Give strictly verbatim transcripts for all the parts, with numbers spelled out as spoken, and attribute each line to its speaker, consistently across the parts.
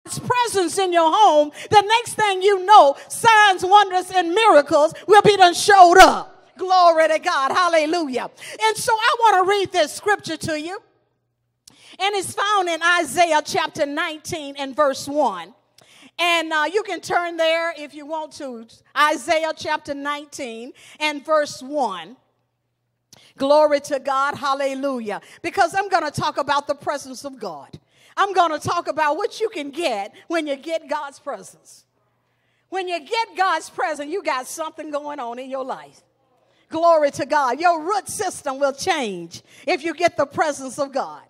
Speaker 1: presence in your home, the next thing you know, signs, wonders, and miracles will be done showed up. Glory to God. Hallelujah. And so I want to read this scripture to you. And it's found in Isaiah chapter nineteen and verse one. And uh, you can turn there if you want to. Isaiah chapter nineteen and verse one. Glory to God. Hallelujah. Because I'm going to talk about the presence of God. I'm going to talk about what you can get when you get God's presence. When you get God's presence, you got something going on in your life. Glory to God. Your root system will change if you get the presence of God.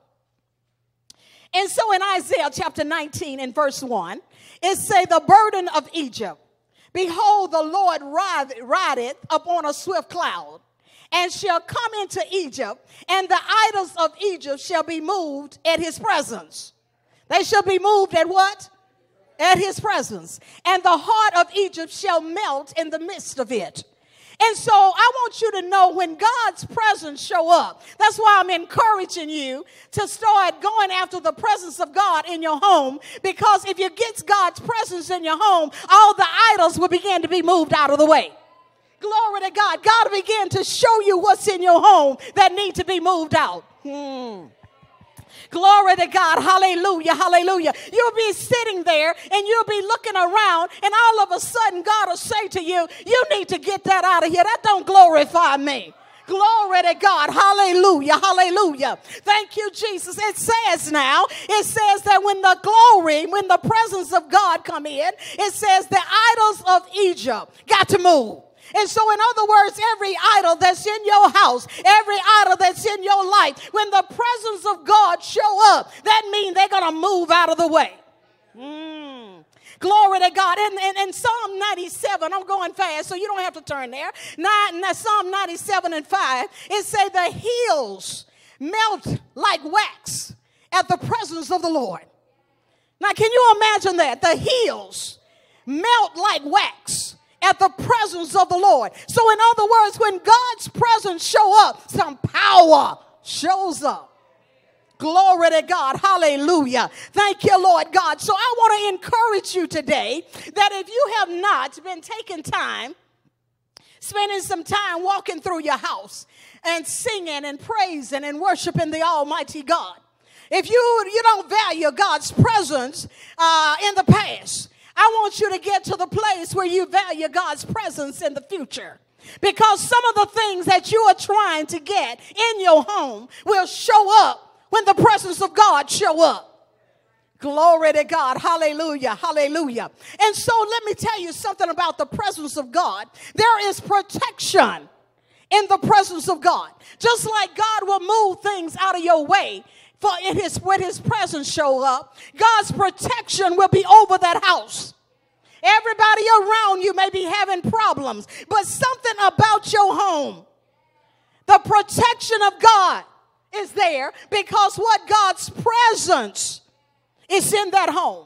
Speaker 1: And so in Isaiah chapter nineteen and verse one, it say, the burden of Egypt. Behold, the Lord rideth upon a swift cloud, and shall come into Egypt, and the idols of Egypt shall be moved at his presence. They shall be moved at what? At his presence. And the heart of Egypt shall melt in the midst of it. And so I want you to know when God's presence show up, that's why I'm encouraging you to start going after the presence of God in your home, because if you get God's presence in your home, all the idols will begin to be moved out of the way. Glory to God. God will begin to show you what's in your home that need to be moved out. Hmm. Glory to God. Hallelujah. Hallelujah. You'll be sitting there and you'll be looking around, and all of a sudden God will say to you, you need to get that out of here. That don't glorify me. Glory to God. Hallelujah. Hallelujah. Thank you, Jesus. It says now, it says that when the glory, when the presence of God come in, it says the idols of Egypt got to move. And so in other words, every idol that's in your house, every idol that's in your life, when the presence of God show up, that means they're going to move out of the way. Mm. Glory to God. And in, in, in Psalm ninety-seven, I'm going fast, so you don't have to turn there. Nine, Psalm ninety-seven and five, it say the hills melt like wax at the presence of the Lord. Now, can you imagine that? The hills melt like wax at the presence of the Lord. So in other words, when God's presence show up, some power shows up. Glory to God. Hallelujah. Thank you, Lord God. So I want to encourage you today that if you have not been taking time, spending some time walking through your house and singing and praising and worshiping the Almighty God, if you, you don't value God's presence uh, in the past, I want you to get to the place where you value God's presence in the future. Because some of the things that you are trying to get in your home will show up when the presence of God show up. Glory to God. Hallelujah. Hallelujah. And so let me tell you something about the presence of God. There is protection in the presence of God. Just like God will move things out of your way for in his, when his presence show up, God's protection will be over that house. Everybody around you may be having problems, but something about your home, the protection of God is there because what? God's presence is in that home.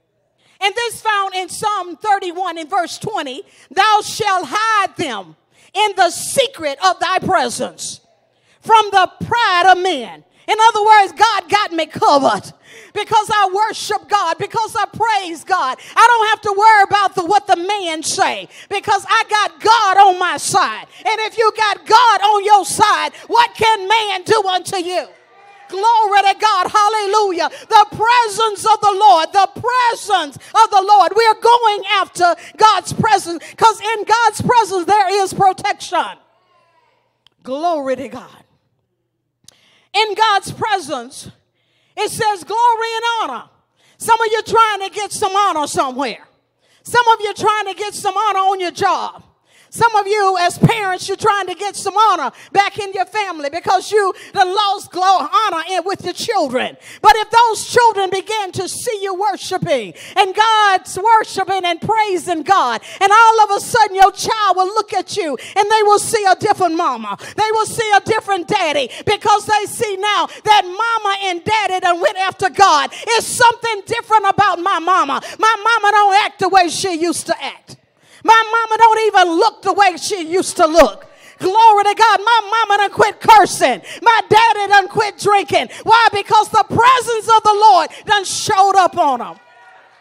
Speaker 1: And this found in Psalm thirty-one in verse twenty, thou shalt hide them in the secret of thy presence from the pride of men. In other words, God got me covered because I worship God, because I praise God. I don't have to worry about the, what the man say because I got God on my side. And if you got God on your side, what can man do unto you? Glory to God. Hallelujah. The presence of the Lord, the presence of the Lord. We are going after God's presence because in God's presence there is protection. Glory to God. In God's presence, it says glory and honor. Some of you trying to get some honor somewhere. Some of you trying to get some honor on your job. Some of you as parents, you're trying to get some honor back in your family because you done lost glory, honor in with your children. But if those children begin to see you worshiping and God's worshiping and praising God, and all of a sudden your child will look at you and they will see a different mama. They will see a different daddy because they see now that mama and daddy done went after God. It's something different about my mama. My mama don't act the way she used to act. My mama don't even look the way she used to look. Glory to God. My mama done quit cursing. My daddy done quit drinking. Why? Because the presence of the Lord done showed up on them.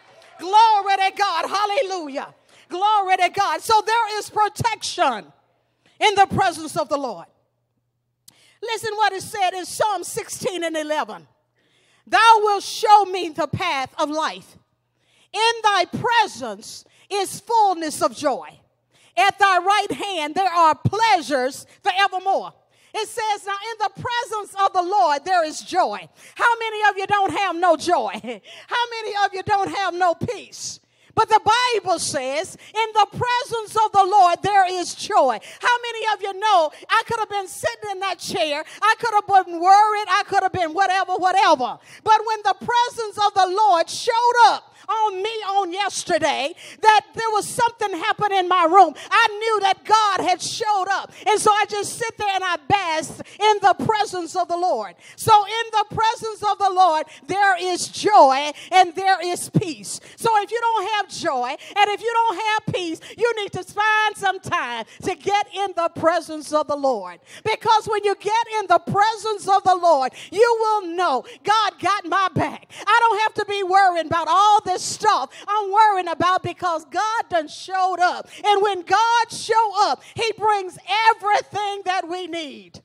Speaker 1: Glory to God. Hallelujah. Glory to God. So there is protection in the presence of the Lord. Listen what it said in Psalm sixteen and eleven. Thou wilt show me the path of life. In thy presence is fullness of joy. At thy right hand there are pleasures forevermore. It says, now in the presence of the Lord there is joy. How many of you don't have no joy? How many of you don't have no peace? But the Bible says, in the presence of the Lord, there is joy. How many of you know I could have been sitting in that chair, I could have been worried, I could have been whatever, whatever. But when the presence of the Lord showed up on me on yesterday, that there was something happening in my room, I knew that God had showed up. And so I just sit there and I bask in the presence of the Lord. So in the presence of the Lord, there is joy and there is peace. So if you don't have joy and if you don't have peace, you need to find some time to get in the presence of the Lord. Because when you get in the presence of the Lord, you will know God got my back. I don't have to be worrying about all this stuff I'm worrying about, because God done showed up. And when God show up, he brings everything that we need.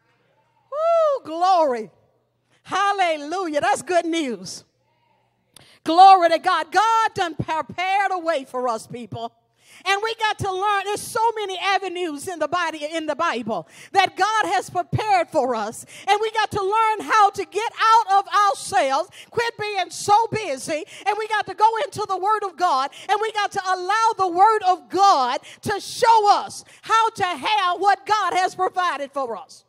Speaker 1: Woo, glory. Hallelujah. That's good news. Glory to God. God done prepared a way for us, people. And we got to learn. There's so many avenues in the body in the Bible that God has prepared for us. And we got to learn how to get out of ourselves, quit being so busy, and we got to go into the Word of God, and we got to allow the Word of God to show us how to have what God has provided for us.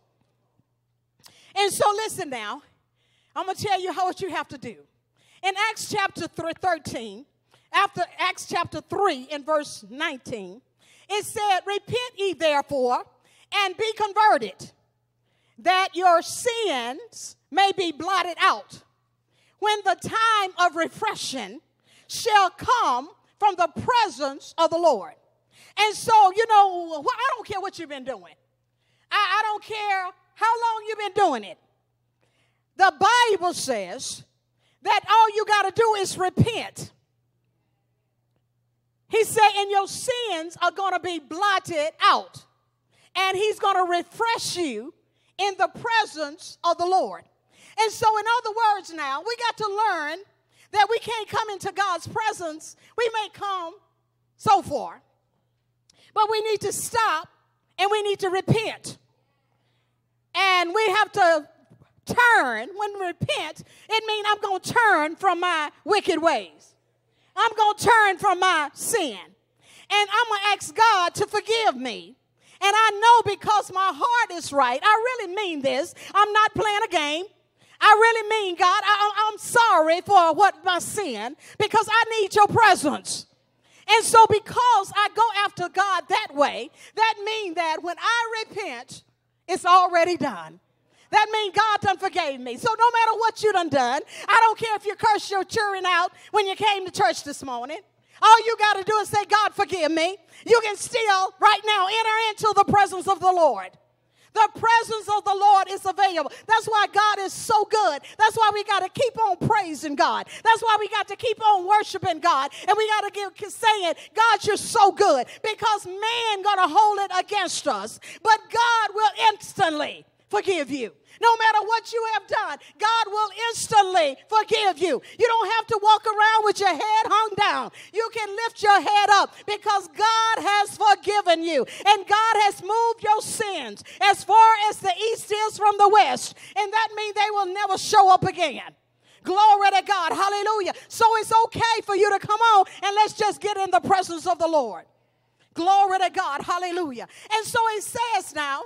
Speaker 1: And so listen now. I'm going to tell you how what you have to do. In Acts chapter thirteen, after Acts chapter three in verse nineteen, it said, repent ye therefore and be converted, that your sins may be blotted out, when the time of refreshing shall come from the presence of the Lord. And so, you know, I don't care what you've been doing. I, I don't care how long you've been doing it. The Bible says that all you got to do is repent. He said, and your sins are going to be blotted out. And he's going to refresh you in the presence of the Lord. And so in other words now, we got to learn that we can't come into God's presence. We may come so far, but we need to stop and we need to repent. And we have to turn. When we repent, it means I'm going to turn from my wicked ways. I'm going to turn from my sin. And I'm going to ask God to forgive me. And I know because my heart is right. I really mean this. I'm not playing a game. I really mean, God, I, I'm sorry for what my sin, because I need your presence. And so because I go after God that way, that means that when I repent, it's already done. That means God done forgave me. So no matter what you done done, I don't care if you cursed your children out when you came to church this morning. All you got to do is say, God, forgive me. You can still right now enter into the presence of the Lord. The presence of the Lord is available. That's why God is so good. That's why we got to keep on praising God. That's why we got to keep on worshiping God. And we got to keep saying, God, you're so good. Because man going to hold it against us. But God will instantly forgive you. No matter what you have done, God will instantly forgive you. You don't have to walk around with your head hung down. You can lift your head up because God has forgiven you. And God has moved your sins as far as the east is from the west. And that means they will never show up again. Glory to God. Hallelujah. So it's okay for you to come on and let's just get in the presence of the Lord. Glory to God. Hallelujah. And so it says now,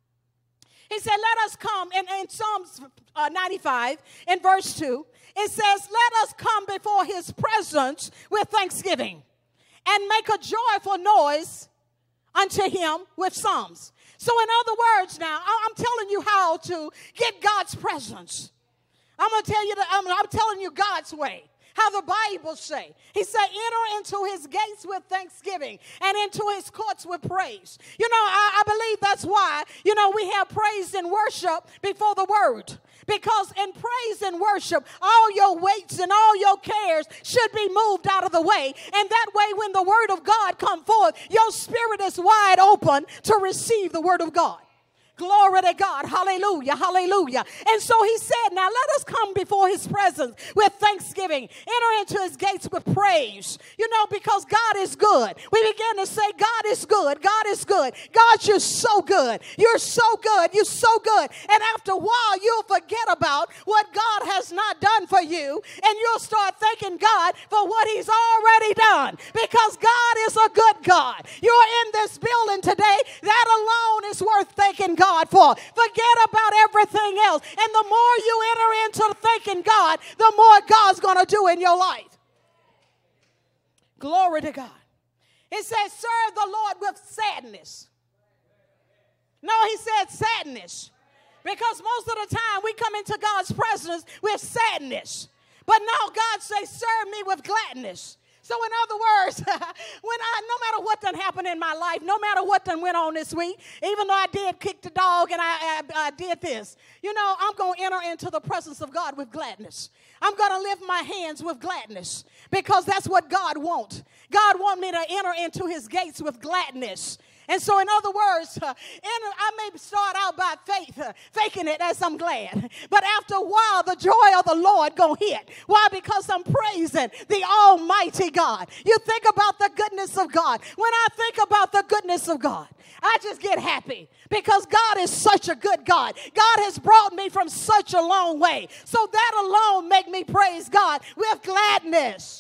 Speaker 1: he said, let us come, in, in Psalms uh, ninety-five, in verse two, it says, let us come before his presence with thanksgiving and make a joyful noise unto him with psalms. So in other words now, I'm telling you how to get God's presence. I'm going to tell you, that I'm, I'm telling you God's way. how the Bible say. He said, enter into his gates with thanksgiving and into his courts with praise. You know, I, I believe that's why, you know, we have praise and worship before the word. Because in praise and worship, all your weights and all your cares should be moved out of the way. And that way, when the word of God come forth, your spirit is wide open to receive the word of God. Glory to God. Hallelujah. Hallelujah. And so he said, now let us come before his presence with thanksgiving. Enter into his gates with praise. You know, because God is good. We begin to say, God is good. God is good. God, you're so good. You're so good. You're so good. And after a while, you'll forget about what God has not done for you. And you'll start thanking God for what he's already done. Because God is a good God. You're in this building today. That alone is worth thanking God for. Forget about everything else. And the more you enter into thanking God, the more God's going to do in your life. Glory to God. It says, serve the Lord with sadness. No, he said sadness. Because most of the time we come into God's presence with sadness. But now God says, serve me with gladness. So in other words, when I, no matter what done happened in my life, no matter what done went on this week, even though I did kick the dog and I, I, I did this, you know, I'm going to enter into the presence of God with gladness. I'm going to lift my hands with gladness because that's what God wants. God wants me to enter into his gates with gladness. And so, in other words, uh, enter, I may start out by faith, uh, faking it as I'm glad. But after a while, the joy of the Lord gonna hit. Why? Because I'm praising the Almighty God. You think about the goodness of God. When I think about the goodness of God, I just get happy because God is such a good God. God has brought me from such a long way. So that alone make me praise God with gladness.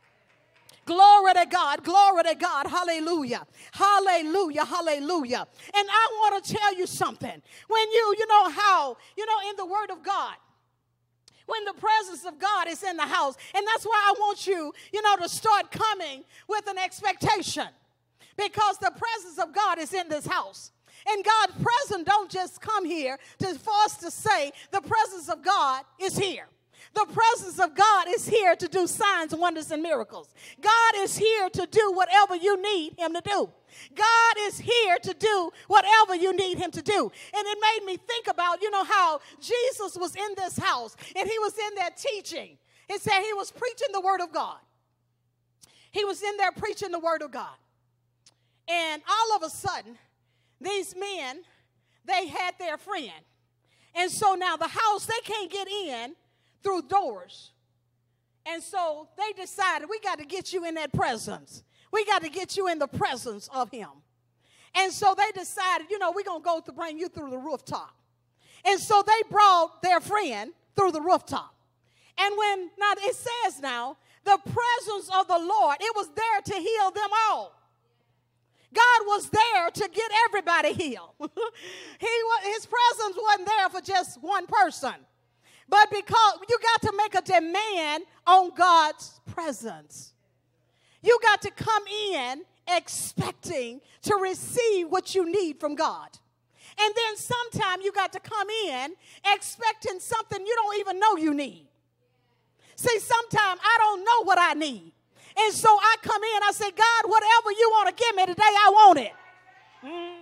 Speaker 1: Glory to God, glory to God, hallelujah, hallelujah, hallelujah. And I want to tell you something. When you, you know how, you know, in the word of God, when the presence of God is in the house, and that's why I want you, you know, to start coming with an expectation. Because the presence of God is in this house. And God's presence don't just come here to, for us to say the presence of God is here. The presence of God is here to do signs, wonders, and miracles. God is here to do whatever you need him to do. God is here to do whatever you need him to do. And it made me think about, you know, how Jesus was in this house and he was in there teaching. It said he was preaching the word of God. He was in there preaching the word of God. And all of a sudden, these men, they had their friend. And so now the house, they can't get in through doors. And so they decided, we got to get you in that presence. We got to get you in the presence of him. And so they decided, you know, we're going to go to bring you through the rooftop. And so they brought their friend through the rooftop. And when, now it says now, the presence of the Lord, it was there to heal them all. God was there to get everybody healed. he, his presence wasn't there for just one person. But because you got to make a demand on God's presence. You got to come in expecting to receive what you need from God. And then sometime you got to come in expecting something you don't even know you need. See, sometimes I don't know what I need. And so I come in, I say, God, whatever you want to give me today, I want it. Mm.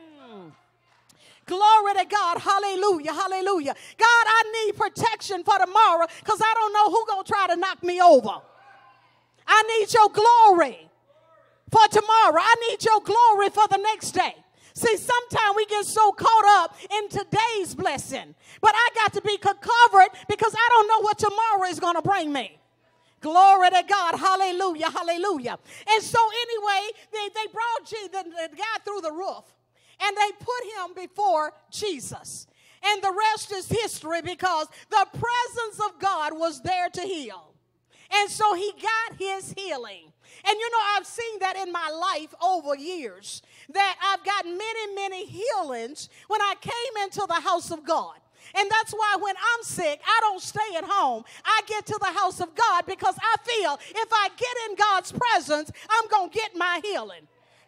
Speaker 1: Glory to God. Hallelujah. Hallelujah. God, I need protection for tomorrow because I don't know who's going to try to knock me over. I need your glory for tomorrow. I need your glory for the next day. See, sometimes we get so caught up in today's blessing. But I got to be covered because I don't know what tomorrow is going to bring me. Glory to God. Hallelujah. Hallelujah. And so anyway, they, they brought G, the, the guy through the roof. And they put him before Jesus. And the rest is history because the presence of God was there to heal. And so he got his healing. And you know, I've seen that in my life over years, that I've gotten many, many healings when I came into the house of God. And that's why when I'm sick, I don't stay at home. I get to the house of God because I feel if I get in God's presence, I'm going to get my healing.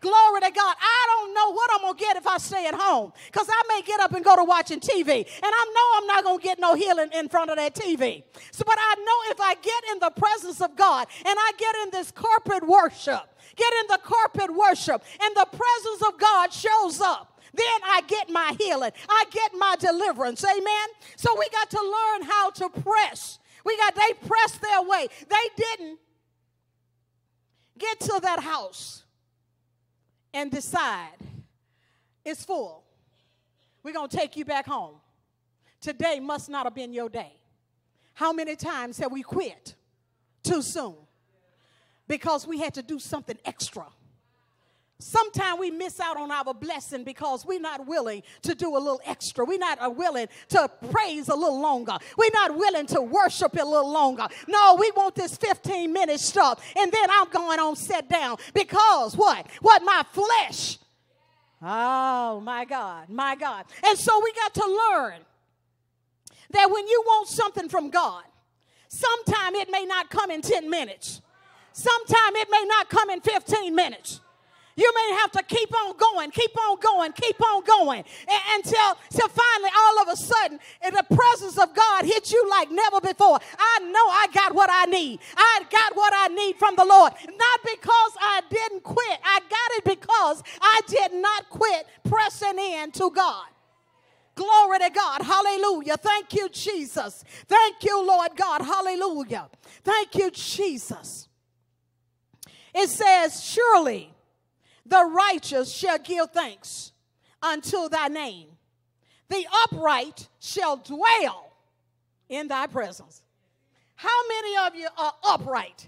Speaker 1: Glory to God. I don't know what I'm going to get if I stay at home, because I may get up and go to watching T V, and I know I'm not going to get no healing in front of that T V. So, but I know if I get in the presence of God and I get in this corporate worship, get in the corporate worship, and the presence of God shows up, then I get my healing. I get my deliverance. Amen. So we got to learn how to press. We got, they pressed their way. They didn't get to that house and decide it's full. We're going to take you back home. Today must not have been your day. How many times have we quit too soon because we had to do something extra? Sometimes we miss out on our blessing because we're not willing to do a little extra. We're not willing to praise a little longer. We're not willing to worship a little longer. No, we want this fifteen minute stuff, and then I'm going on sit down because what? What my flesh. Oh, my God, my God. And so we got to learn that when you want something from God, sometime it may not come in ten minutes. Sometime it may not come in fifteen minutes. You may have to keep on going, keep on going, keep on going until, until finally all of a sudden in the presence of God hits you like never before. I know I got what I need. I got what I need from the Lord. Not because I didn't quit. I got it because I did not quit pressing in to God. Glory to God. Hallelujah. Thank you, Jesus. Thank you, Lord God. Hallelujah. Thank you, Jesus. It says, surely the righteous shall give thanks unto thy name. The upright shall dwell in thy presence. How many of you are upright?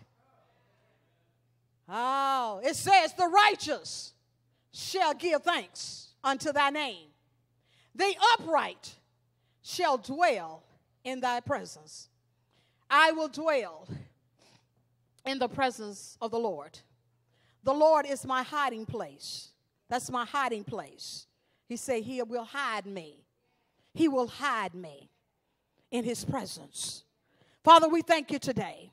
Speaker 1: Oh, it says the righteous shall give thanks unto thy name. The upright shall dwell in thy presence. I will dwell in the presence of the Lord. The Lord is my hiding place. That's my hiding place. He said he will hide me. He will hide me in his presence. Father, we thank you today.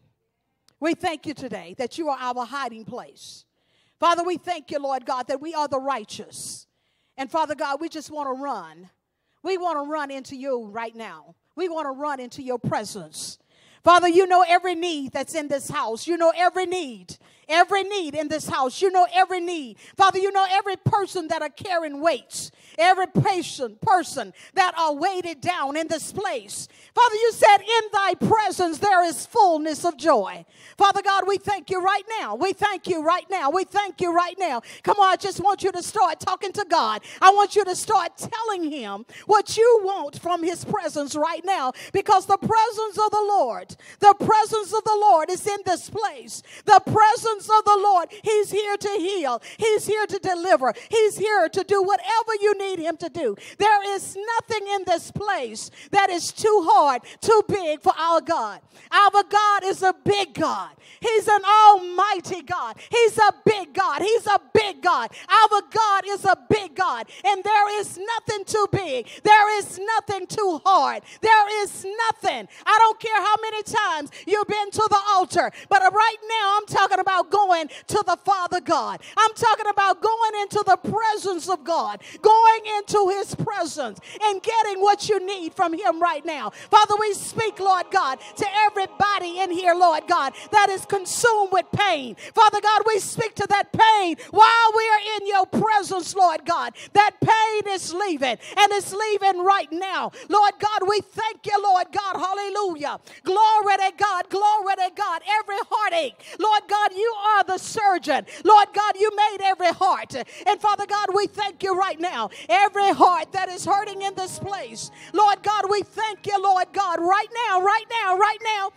Speaker 1: We thank you today that you are our hiding place. Father, we thank you, Lord God, that we are the righteous. And Father God, we just want to run. We want to run into you right now. We want to run into your presence. Father, you know every need that's in this house. You know every need. Every need in this house. You know every need. Father, you know every person that are carrying weights. Every patient person that are weighted down in this place. Father, you said in thy presence there is fullness of joy. Father God, we thank you right now. We thank you right now. We thank you right now. Come on, I just want you to start talking to God. I want you to start telling him what you want from his presence right now. Because the presence of the Lord, the presence of the Lord is in this place. The presence of the Lord, he's here to heal. He's here to deliver. He's here to do whatever you need him to do. There is nothing in this place that is too hard, too big for our God. Our God is a big God. He's an almighty God. He's a big God. He's a big God. Our God is a big God. And there is nothing too big. There is nothing too hard. There is nothing. I don't care how many times you've been to the altar, but right now I'm talking about going to the Father God. I'm talking about going into the presence of God, going into his presence and getting what you need from him right now. Father, we speak, Lord God, to everybody in here, Lord God, that is consumed with pain. Father God, we speak to that pain while we are in your presence, Lord God. That pain is leaving, and it's leaving right now. Lord God, we thank you, Lord God. Hallelujah. Glory to God. Glory to God. Every heartache, Lord God, you are the surgeon. Lord God, you made every heart. And Father God, we thank you right now. Every heart that is hurting in this place, Lord God, we thank you, Lord God, right now, right now, right now.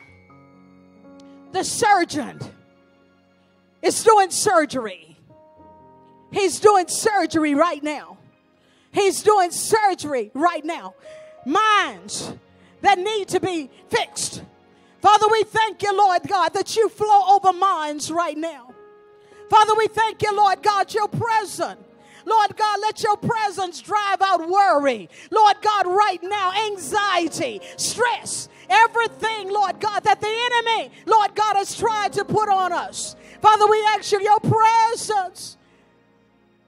Speaker 1: The surgeon is doing surgery. He's doing surgery right now. He's doing surgery right now. Minds that need to be fixed. Father, we thank you, Lord God, that you flow over minds right now. Father, we thank you, Lord God, your presence. Lord God, let your presence drive out worry. Lord God, right now, anxiety, stress, everything, Lord God, that the enemy, Lord God, has tried to put on us. Father, we ask you your presence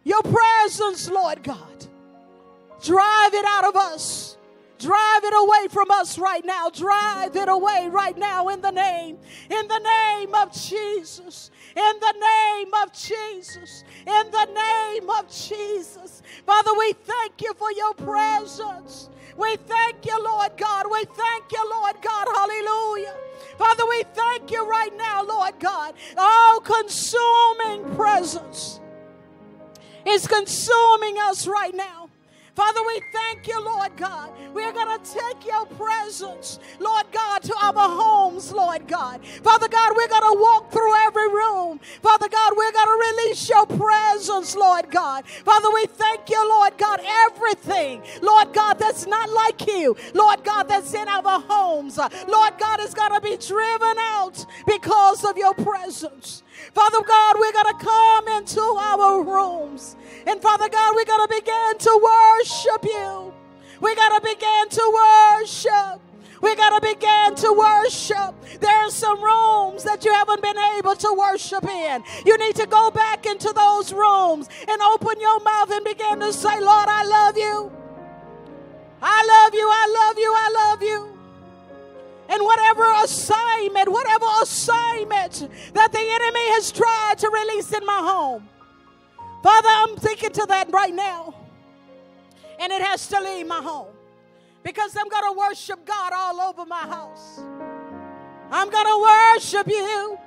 Speaker 1: Your presence, Lord God. Drive it out of us. Drive it away from us right now. Drive it away right now in the name, in the name of Jesus. In the name of Jesus. In the name of Jesus. Father, we thank you for your presence. We thank you, Lord God. We thank you, Lord God. Hallelujah. Father, we thank you right now, Lord God. All consuming presence is consuming us right now. Father, we thank you, Lord God. We're going to take your presence, Lord God, to our homes, Lord God. Father God, we're going to walk through every room. Father God, we're going to release your presence, Lord God. Father, we thank you, Lord God, everything, Lord God, that's not like you, Lord God, that's in our homes, Lord God, is going to be driven out because of your presence. Father God, we're going to come into our rooms. And Father God, we're going to begin to worship you. We're going to begin to worship. We're going to begin to worship. There are some rooms that you haven't been able to worship in. You need to go back into those rooms and open your mouth and begin to say, Lord, I love you. I love you. I love you. I love you. And whatever assignment, whatever assignment that the enemy has tried to release in my home, Father, I'm thinking to that right now. And it has to leave my home. Because I'm going to worship God all over my house. I'm going to worship you.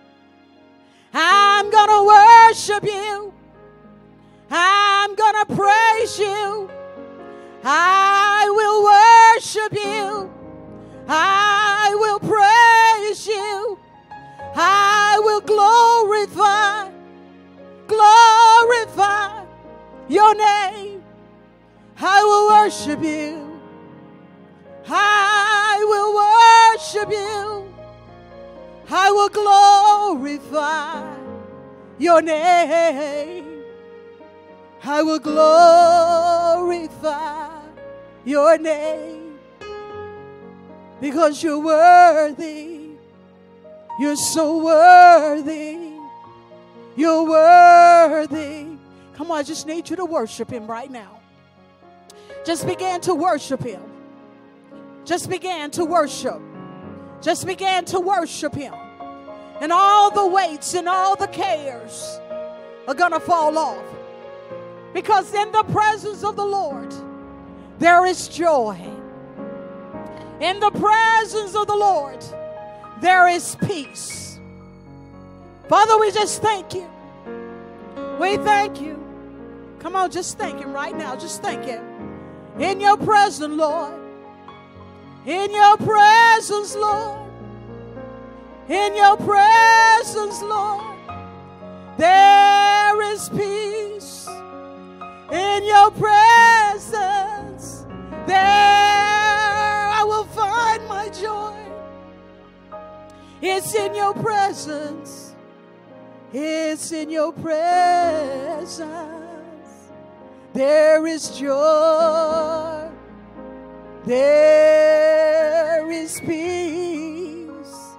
Speaker 1: I'm going to worship you. I'm going to praise you. I will worship you. I will praise you. I will glorify, glorify your name. I will worship you. I will worship you. I will glorify your name. I will glorify your name. Because you're worthy. You're so worthy. You're worthy. Come on, I just need you to worship him right now. Just begin to worship him. Just begin to worship. Just begin to worship him. And all the weights and all the cares are going to fall off. Because in the presence of the Lord, there is joy. In the presence of the Lord, there is peace. Father, we just thank you. We thank you. Come on, just thank him right now. Just thank him. In your presence, Lord. In your presence, Lord. In your presence, Lord. There is peace. In your presence, there I will find my joy. It's in your presence. It's in your presence. There is joy. There is peace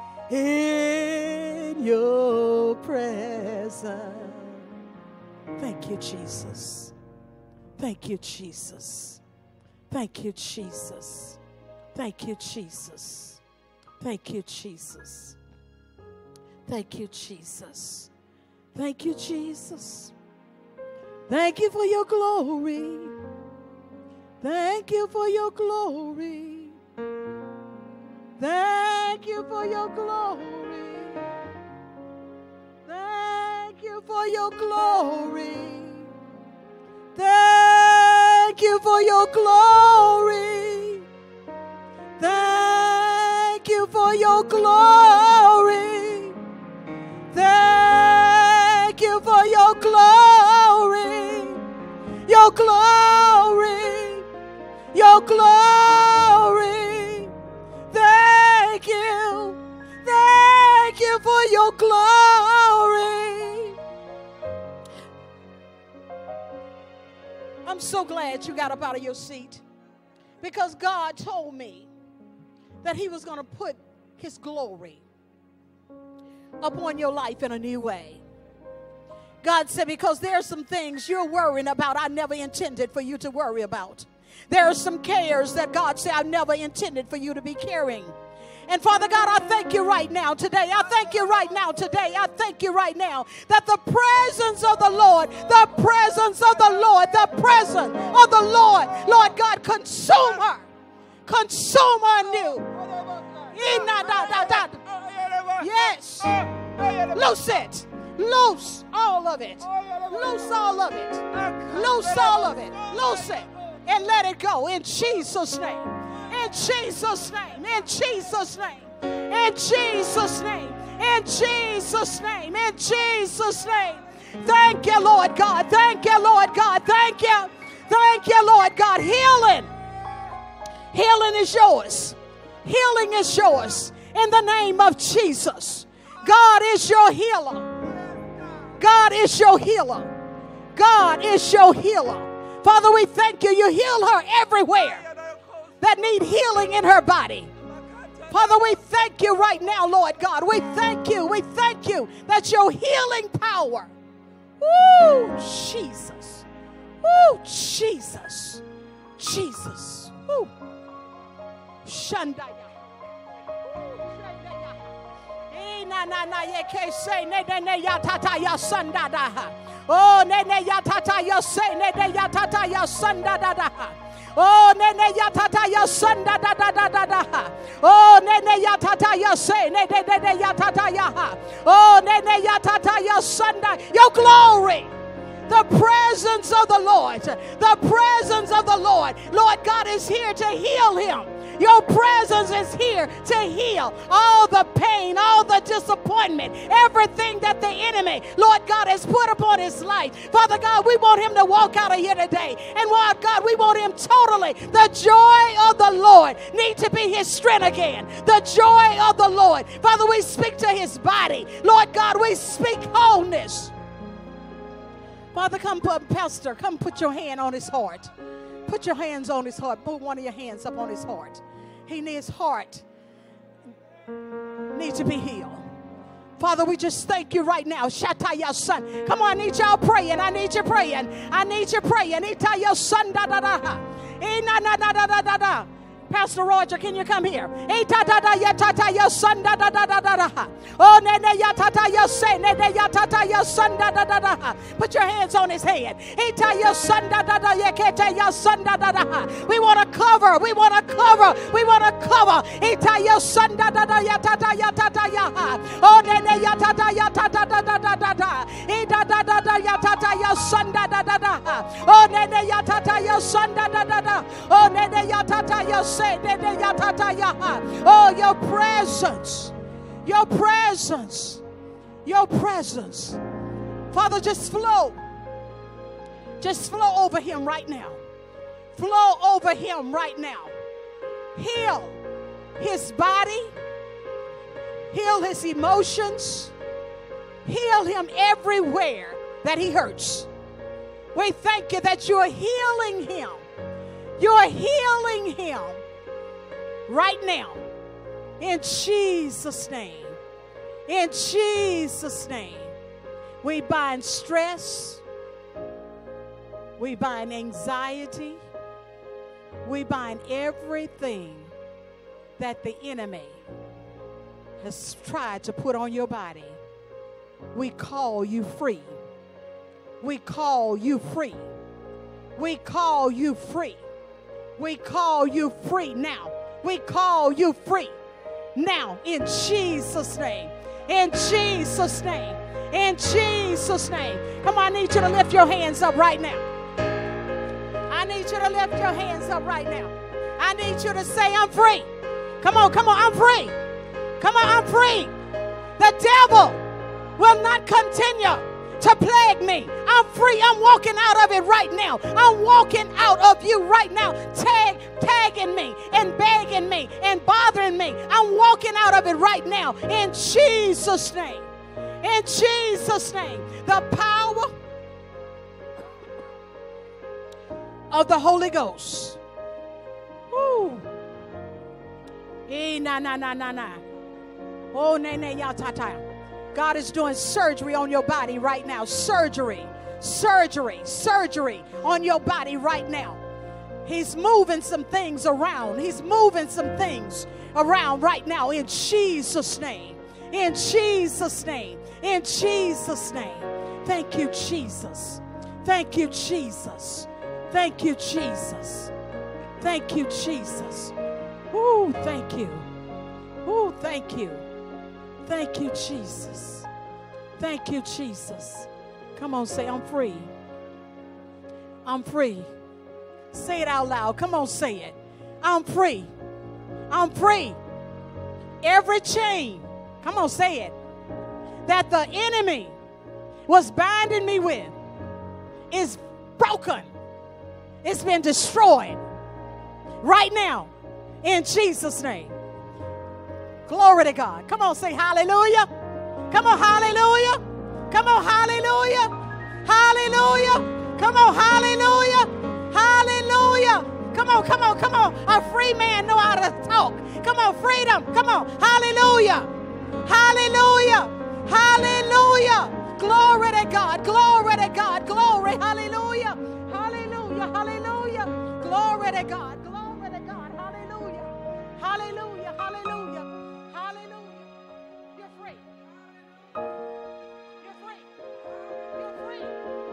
Speaker 1: in your presence. Thank you, Jesus. Thank you, Jesus. Thank you, Jesus. Thank you, Jesus. Thank you, Jesus. Thank you, Jesus. Thank you, Jesus. Thank you for your glory. Thank you for your glory. Thank you for your glory. Thank you for your glory. Thank you for your glory. Thank you for your glory. Thank you for your glory. Your glory. Your glory. Thank you. Thank you for your glory. I'm so glad you got up out of your seat, because God told me that he was going to put his glory upon your life in a new way. God said, because there are some things you're worrying about I never intended for you to worry about. There are some cares that God said I never intended for you to be carrying. And Father God, I thank you right now today. I thank you right now today. I thank you right now that the presence of the Lord, the presence of the Lord, the presence of the Lord, Lord God, consume her. Consume her anew. Yes. Loose it. Loose all of it. Loose all of it. Loose all of it. Loose it. And let it go in Jesus' name. In Jesus' name. In Jesus' name. In Jesus' name. In Jesus' name. In Jesus' name. Thank you, Lord God. Thank you, Lord God. Thank you. Thank you, Lord God. Healing. Healing is yours. Healing is yours. In the name of Jesus. God is your healer. God is your healer. God is your healer. Father, we thank you. You heal her everywhere that need healing in her body. Father, we thank you right now, Lord God. We thank you. We thank you that your healing power. Woo, Jesus. Woo, Jesus. Jesus. Woo. Shandaya. Na na na ye ke say ne ne ne ya tata ya sanda da ha. Oh ne ne ya tata ya say ne ne ya tata ya sanda da da ha. Oh ne ne ya tata ya sanda da da da da da ha. Oh ne ne ya tata ya say ne ne ne ne ya tata ya ha. Oh ne ne ya tata ya sanda. Your glory. The presence of the Lord. The presence of the Lord. Lord God is here to heal him. Your presence is here to heal all the pain, all the disappointment, everything that the enemy, Lord God, has put upon his life. Father God, we want him to walk out of here today. And Lord God, we want him totally. The joy of the Lord need to be his strength again. The joy of the Lord. Father, we speak to his body. Lord God, we speak wholeness. Father, come put, Pastor, come put your hand on his heart. Put your hands on his heart. Put one of your hands up on his heart. He needs heart. Needs to be healed. Father, we just thank you right now. Shataya son. Come on, I need y'all praying. I need you praying. I need you praying. Itaya son da da da. Ina na da da da da da. Pastor Roger, can you come here? Oh, ne ne ya tata ya say, ne ne ya tata ya son da da da da. Put your hands on his head. We want to cover. We want to cover. We want to cover. Oh, ne ne ya tata ya tata da da da da da. Da da da da ya tata ya son da da da da. Oh, ne ne ya tata ya son da da da da. Oh, ne ne ya tata ya. Oh, your presence, your presence, your presence. Father, just flow. Just flow over him right now. Flow over him right now. Heal his body. Heal his emotions. Heal him everywhere that he hurts. We thank you that you're healing him. You're healing him right now. In Jesus' name. In Jesus' name. We bind stress. We bind anxiety. We bind everything that the enemy has tried to put on your body. We call you free. We call you free. We call you free. We call you free now. We call you free now in Jesus' name. In Jesus' name. In Jesus' name. Come on, I need you to lift your hands up right now. I need you to lift your hands up right now. I need you to say, I'm free. Come on, come on, I'm free. Come on, I'm free. The devil will not continue to plague me. I'm free. I'm walking out of it right now. I'm walking out of you right now. Tag, tagging me and begging me and bothering me. I'm walking out of it right now in Jesus' name. In Jesus' name. The power of the Holy Ghost. Woo. Eh, na na na na na. Oh, ne ne ya ta ta. God is doing surgery on your body right now. Surgery, surgery, surgery on your body right now. He's moving some things around. He's moving some things around right now in Jesus' name. In Jesus' name. In Jesus' name. Thank you, Jesus. Thank you, Jesus. Thank you, Jesus. Thank you, Jesus. Ooh, thank you. Ooh, thank you. Thank you, Jesus. Thank you, Jesus. Come on, say, I'm free. I'm free. Say it out loud. Come on, say it. I'm free. I'm free. Every chain, come on, say it, that the enemy was binding me with is broken. It's been destroyed right now in Jesus' name. Glory to God. Come on, say hallelujah. Come on, hallelujah. Come on, hallelujah. Hallelujah. Come on, hallelujah. Hallelujah. Come on, come on, come on. A free man know how to talk. Come on, freedom. Come on. Hallelujah. Hallelujah. Hallelujah. Glory to God. Glory to God. Glory. Hallelujah. Hallelujah. Hallelujah. Glory to God. Glory to God. Hallelujah. Hallelujah. Hallelujah. Hallelujah. You're free. You're free. You're free.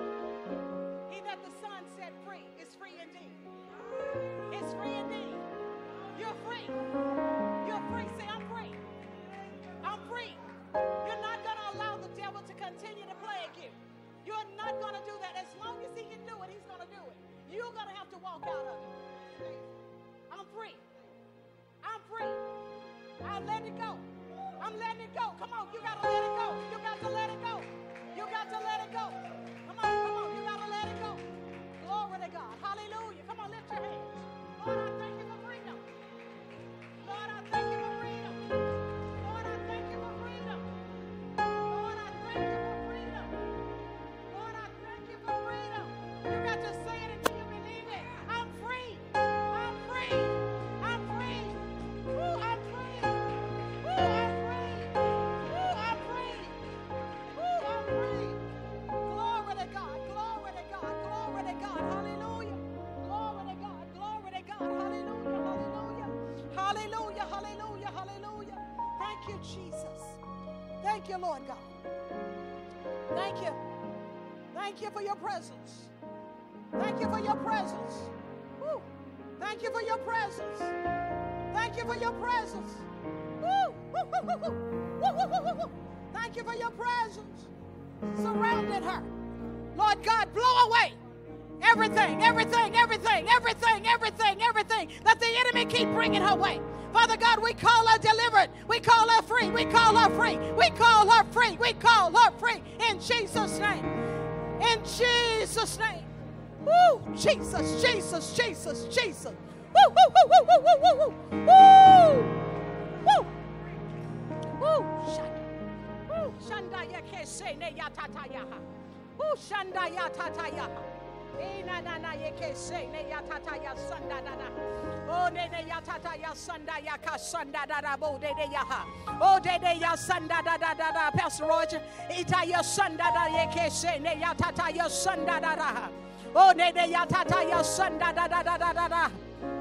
Speaker 1: He that the Son set free is free indeed. It's free indeed. You're free. You're free. Say, I'm free. I'm free. You're not going to allow the devil to continue to plague you. You're not going to do that. As long as he can do it, he's going to do it. You're going to have to walk out of it. I'm free. I'm free. I let it go. I'm letting it go. Come on, you got to let it go. You got to let it go. You got to let it go. Come on, come on, you got to let it go. Glory to God. Hallelujah. Come on, lift your hands. Lord, I thank you for freedom. Lord, I thank you for freedom. Lord, I thank you for freedom. Lord, I thank you for freedom. Lord, I thank you for freedom. You got to say it until you believe it. I'm free. I'm free. I'm free. Ooh, I'm free. Ooh, I'm free. Ooh, I'm free. Ooh, I'm free. Glory to God. Glory to God. Glory to God. Hallelujah. Glory to God. Glory to God. Hallelujah. Hallelujah. Hallelujah. Hallelujah. Hallelujah. Thank you, Jesus. Thank you, Lord God. Thank you. Thank you for your presence. Thank you for your presence. Woo. Thank you for your presence. Thank you for your presence. Woo. Woo, woo, woo, woo. Woo, woo, woo, woo, woo. Thank you for your presence. Surrounded her. Lord God, blow away everything, everything, everything, everything, everything, everything that the enemy keep bringing her way. Father God, we call her delivered. We call her free. We call her free. We call her free. We call her free in Jesus' name. In Jesus' name. Woo! Jesus, Jesus, Jesus, Jesus. Woo, woo, woo, woo, woo, woo, woo, woo. Woo! Woo! Shanda. Woo! Shanda ya kese ne ya tata ya. Woo! Shanda ya tata ya. Ina na na ye kese ne ya tata ya sanda da da. Oh ne ne ya tata ya sanda ya ka sanda da da bo de de ya ha. Oh de de ya sanda da da da da. Pastor Roger, ita ya sanda da ye kese ne ya tata ya sanda da da. Oh ne ne ya tata ya sanda da da da da da da.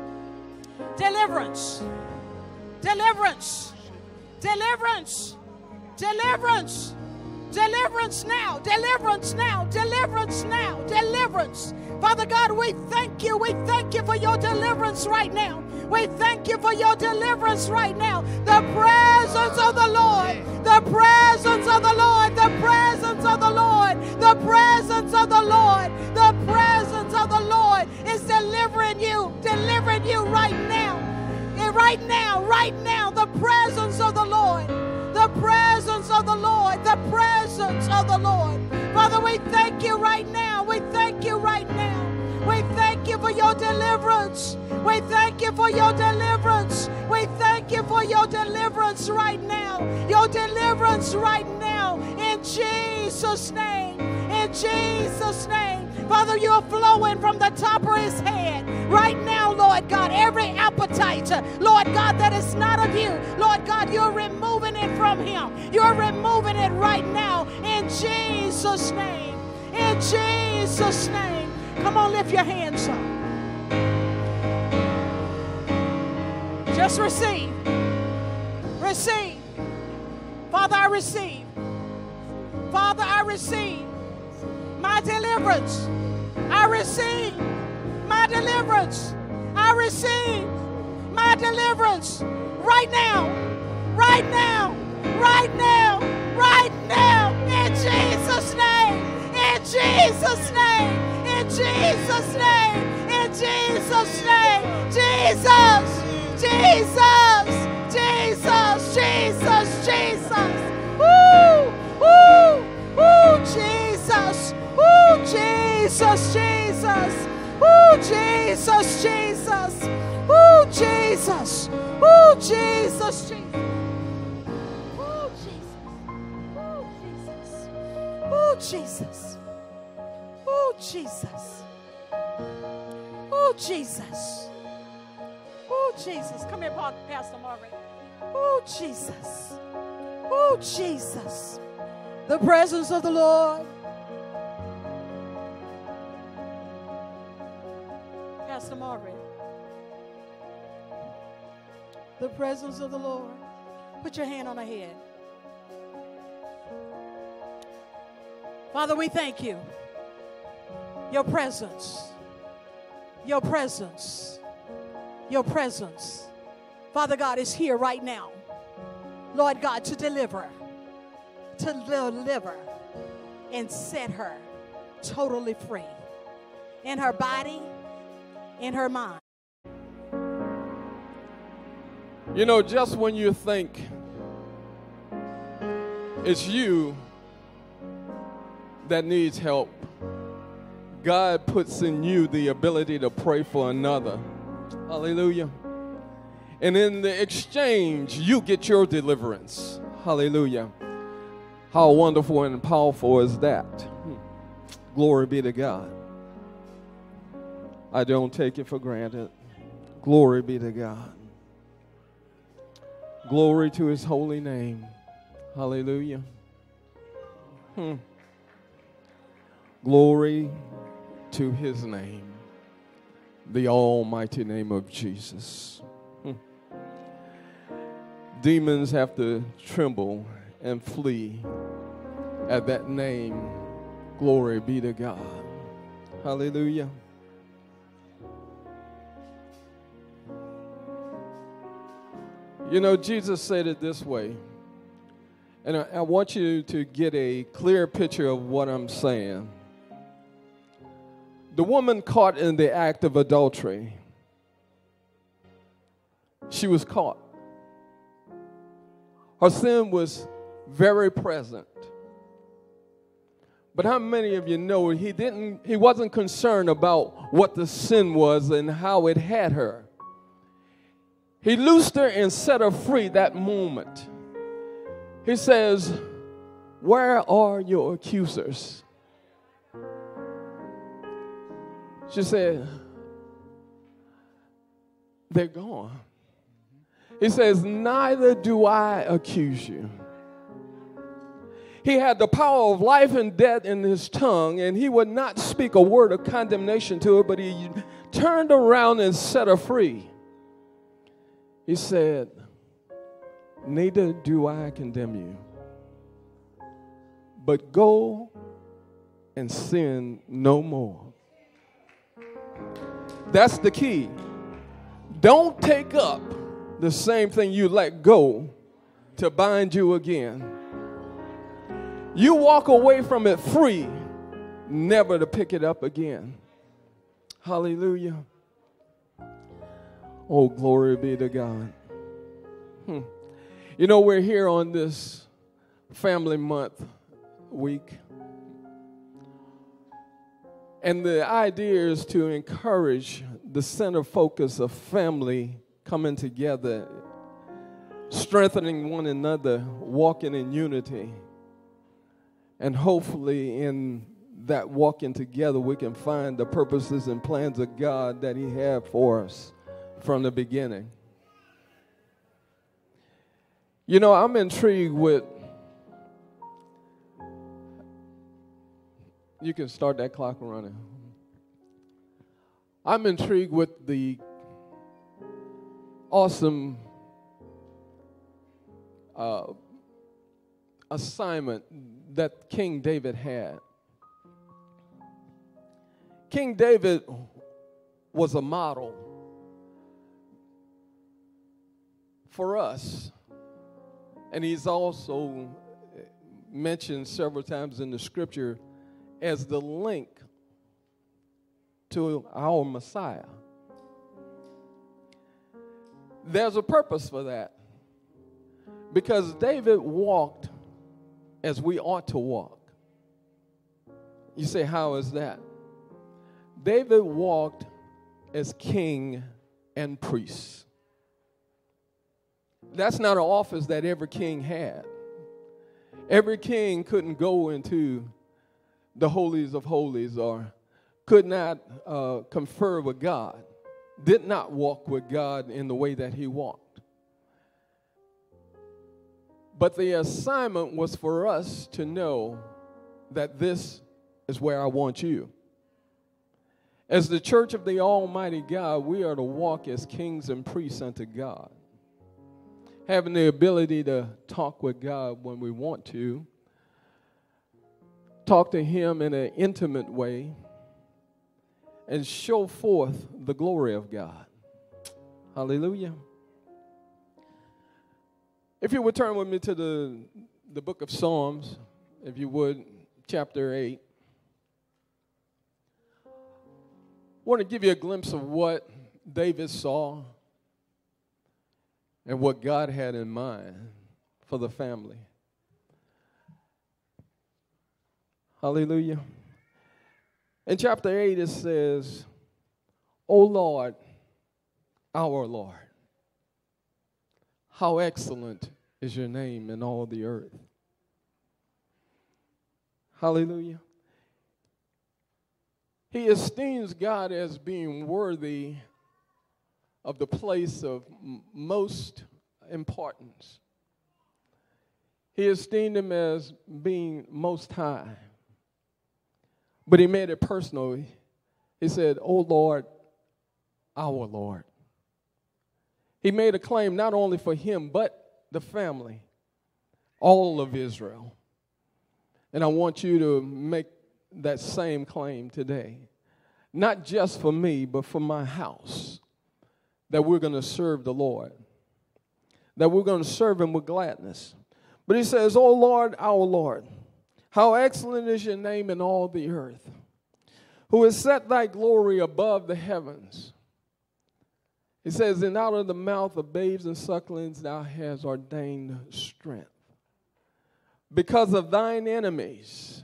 Speaker 1: Deliverance. Deliverance. Deliverance. Deliverance. Deliverance now. Deliverance now. Deliverance now. Deliverance. Father God, we thank you. We thank you for your deliverance right now. We thank you for your deliverance right now. The presence of the Lord. The presence of the Lord. The presence of the Lord. The presence of the Lord. The presence of the Lord is delivering you. Delivering you right now. And right now. Right now. The presence of the Lord. The presence of the Lord. The presence of the Lord. Father, we thank you right now. We thank you right now. We thank you for your deliverance. We thank you for your deliverance. We thank you for your deliverance right now. Your deliverance right now. In Jesus' name. In In Jesus' name. Father, you're flowing from the top of his head. Right now, Lord God, every appetite, uh, Lord God, that is not of you, Lord God, you're removing it from him. You're removing it right now. In Jesus' name. In Jesus' name. Come on, lift your hands up. Just receive. Receive. Father, I receive. Father, I receive my deliverance. I receive my deliverance. I receive my deliverance right now. Right now. Right now. Right now. In Jesus' name. In Jesus' name. In Jesus' name. In Jesus' name. Jesus. Jesus, Jesus, Jesus, Jesus. Woo, woo, woo, Jesus. Woo, Jesus, Jesus. Woo, Jesus, Jesus. Woo, Jesus. Woo, Jesus, Jesus. Woo, Jesus. Woo, Jesus. Woo, Jesus. Woo, Jesus. Woo, Jesus. Oh, Jesus. Come here, Pastor Margaret. Oh, Jesus. Oh, Jesus. The presence of the Lord. Pastor Margaret. The presence of the Lord. Put your hand on her head. Father, we thank you. Your presence. Your presence. Your presence, Father God, is here right now. Lord God, to deliver, to deliver and set her totally free in her body, in her mind.
Speaker 2: You know, just when you think it's you that needs help, God puts in you the ability to pray for another. Hallelujah. And in the exchange, you get your deliverance. Hallelujah. How wonderful and powerful is that? Glory be to God. I don't take it for granted. Glory be to God. Glory to his holy name. Hallelujah. Hmm. Glory to his name. The almighty name of Jesus. Hmm. Demons have to tremble and flee at that name. Glory be to God. Hallelujah. You know, Jesus said it this way, and I, I want you to get a clear picture of what I'm saying. The woman caught in the act of adultery, she was caught. Her sin was very present. But how many of you know he didn't, he wasn't concerned about what the sin was and how it had her. He loosed her and set her free that moment. He says, "Where are your accusers?" She said, "They're gone." He says, "Neither do I accuse you." He had the power of life and death in his tongue, and he would not speak a word of condemnation to her, but he turned around and set her free. He said, "Neither do I condemn you, but go and sin no more." That's the key. Don't take up the same thing you let go to bind you again. You walk away from it free, never to pick it up again. Hallelujah. Oh, glory be to God. Hmm. You know, we're here on this Family Month week. And the idea is to encourage the center focus of family coming together, strengthening one another, walking in unity, and hopefully in that walking together, we can find the purposes and plans of God that he had for us from the beginning. You know, I'm intrigued with, you can start that clock running. I'm intrigued with the awesome uh, assignment that King David had. King David was a model for us, and he's also mentioned several times in the scripture as the link to our Messiah. There's a purpose for that, because David walked as we ought to walk. You say, how is that? David walked as king and priest. That's not an office that every king had. Every king couldn't go into the holies of holies or could not uh, confer with God, did not walk with God in the way that he walked. But the assignment was for us to know that this is where I want you. As the church of the Almighty God, we are to walk as kings and priests unto God, having the ability to talk with God when we want to, talk to him in an intimate way, and show forth the glory of God. Hallelujah. If you would turn with me to the, the book of Psalms, if you would, chapter eight. I want to give you a glimpse of what David saw and what God had in mind for the family. Hallelujah. In chapter eight, it says, O Lord, our Lord, how excellent is your name in all the earth. Hallelujah. He esteems God as being worthy of the place of m- most importance. He esteemed him as being most high. But he made it personal. He said, O Lord, our Lord. He made a claim not only for him, but the family, all of Israel. And I want you to make that same claim today. Not just for me, but for my house. That we're going to serve the Lord. That we're going to serve him with gladness. But he says, O Lord, our Lord, how excellent is your name in all the earth, who has set thy glory above the heavens. He says, and out of the mouth of babes and sucklings thou hast ordained strength. Because of thine enemies.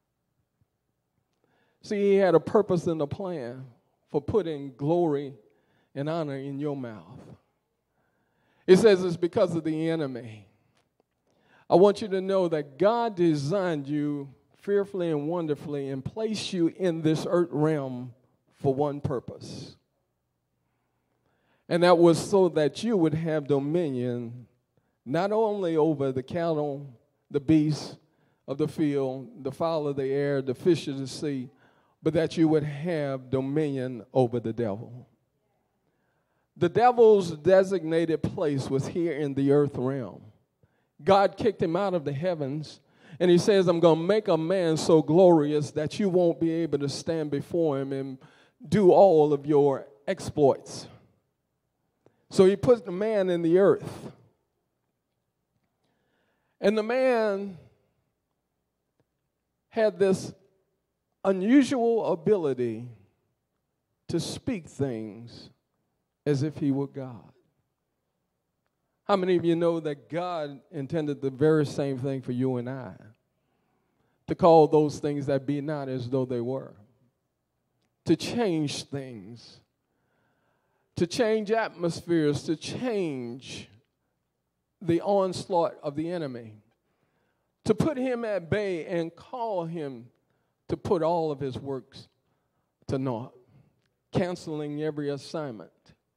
Speaker 2: See, he had a purpose and a plan for putting glory and honor in your mouth. It says it's because of the enemy. I want you to know that God designed you fearfully and wonderfully and placed you in this earth realm for one purpose. And that was so that you would have dominion not only over the cattle, the beasts of the field, the fowl of the air, the fish of the sea, but that you would have dominion over the devil. The devil's designated place was here in the earth realm. God kicked him out of the heavens, and he says, I'm going to make a man so glorious that you won't be able to stand before him and do all of your exploits. So he put the man in the earth. And the man had this unusual ability to speak things as if he were God. How many of you know that God intended the very same thing for you and I? To call those things that be not as though they were. To change things. To change atmospheres. To change the onslaught of the enemy. To put him at bay and call him to to put all of his works to naught, canceling every assignment.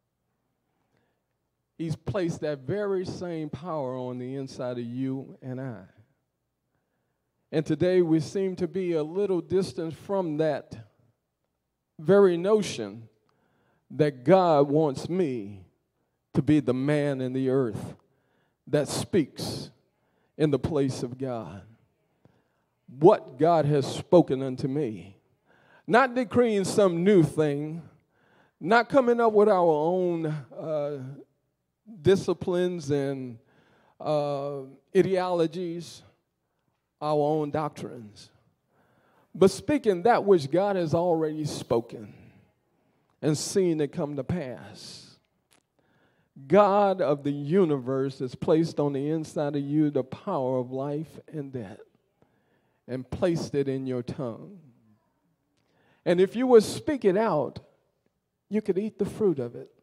Speaker 2: He's placed that very same power on the inside of you and I. And today we seem to be a little distant from that very notion that God wants me to be the man in the earth that speaks in the place of God. What God has spoken unto me. Not decreeing some new thing, not coming up with our own uh, disciplines and uh, ideologies, our own doctrines, but speaking that which God has already spoken and seen it come to pass. God of the universe has placed on the inside of you the power of life and death and placed it in your tongue. And if you would speak it out, you could eat the fruit of it.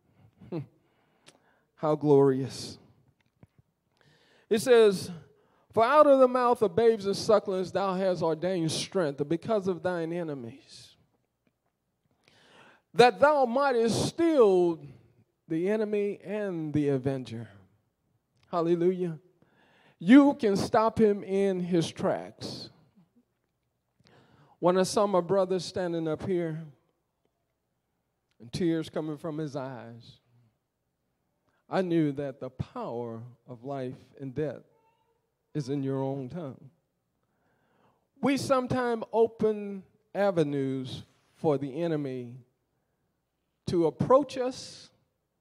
Speaker 2: How glorious. It says, for out of the mouth of babes and sucklings thou hast ordained strength because of thine enemies, that thou mightest still the enemy and the avenger. Hallelujah. You can stop him in his tracks. When I saw my brother standing up here and tears coming from his eyes, I knew that the power of life and death is in your own tongue. We sometimes open avenues for the enemy to approach us.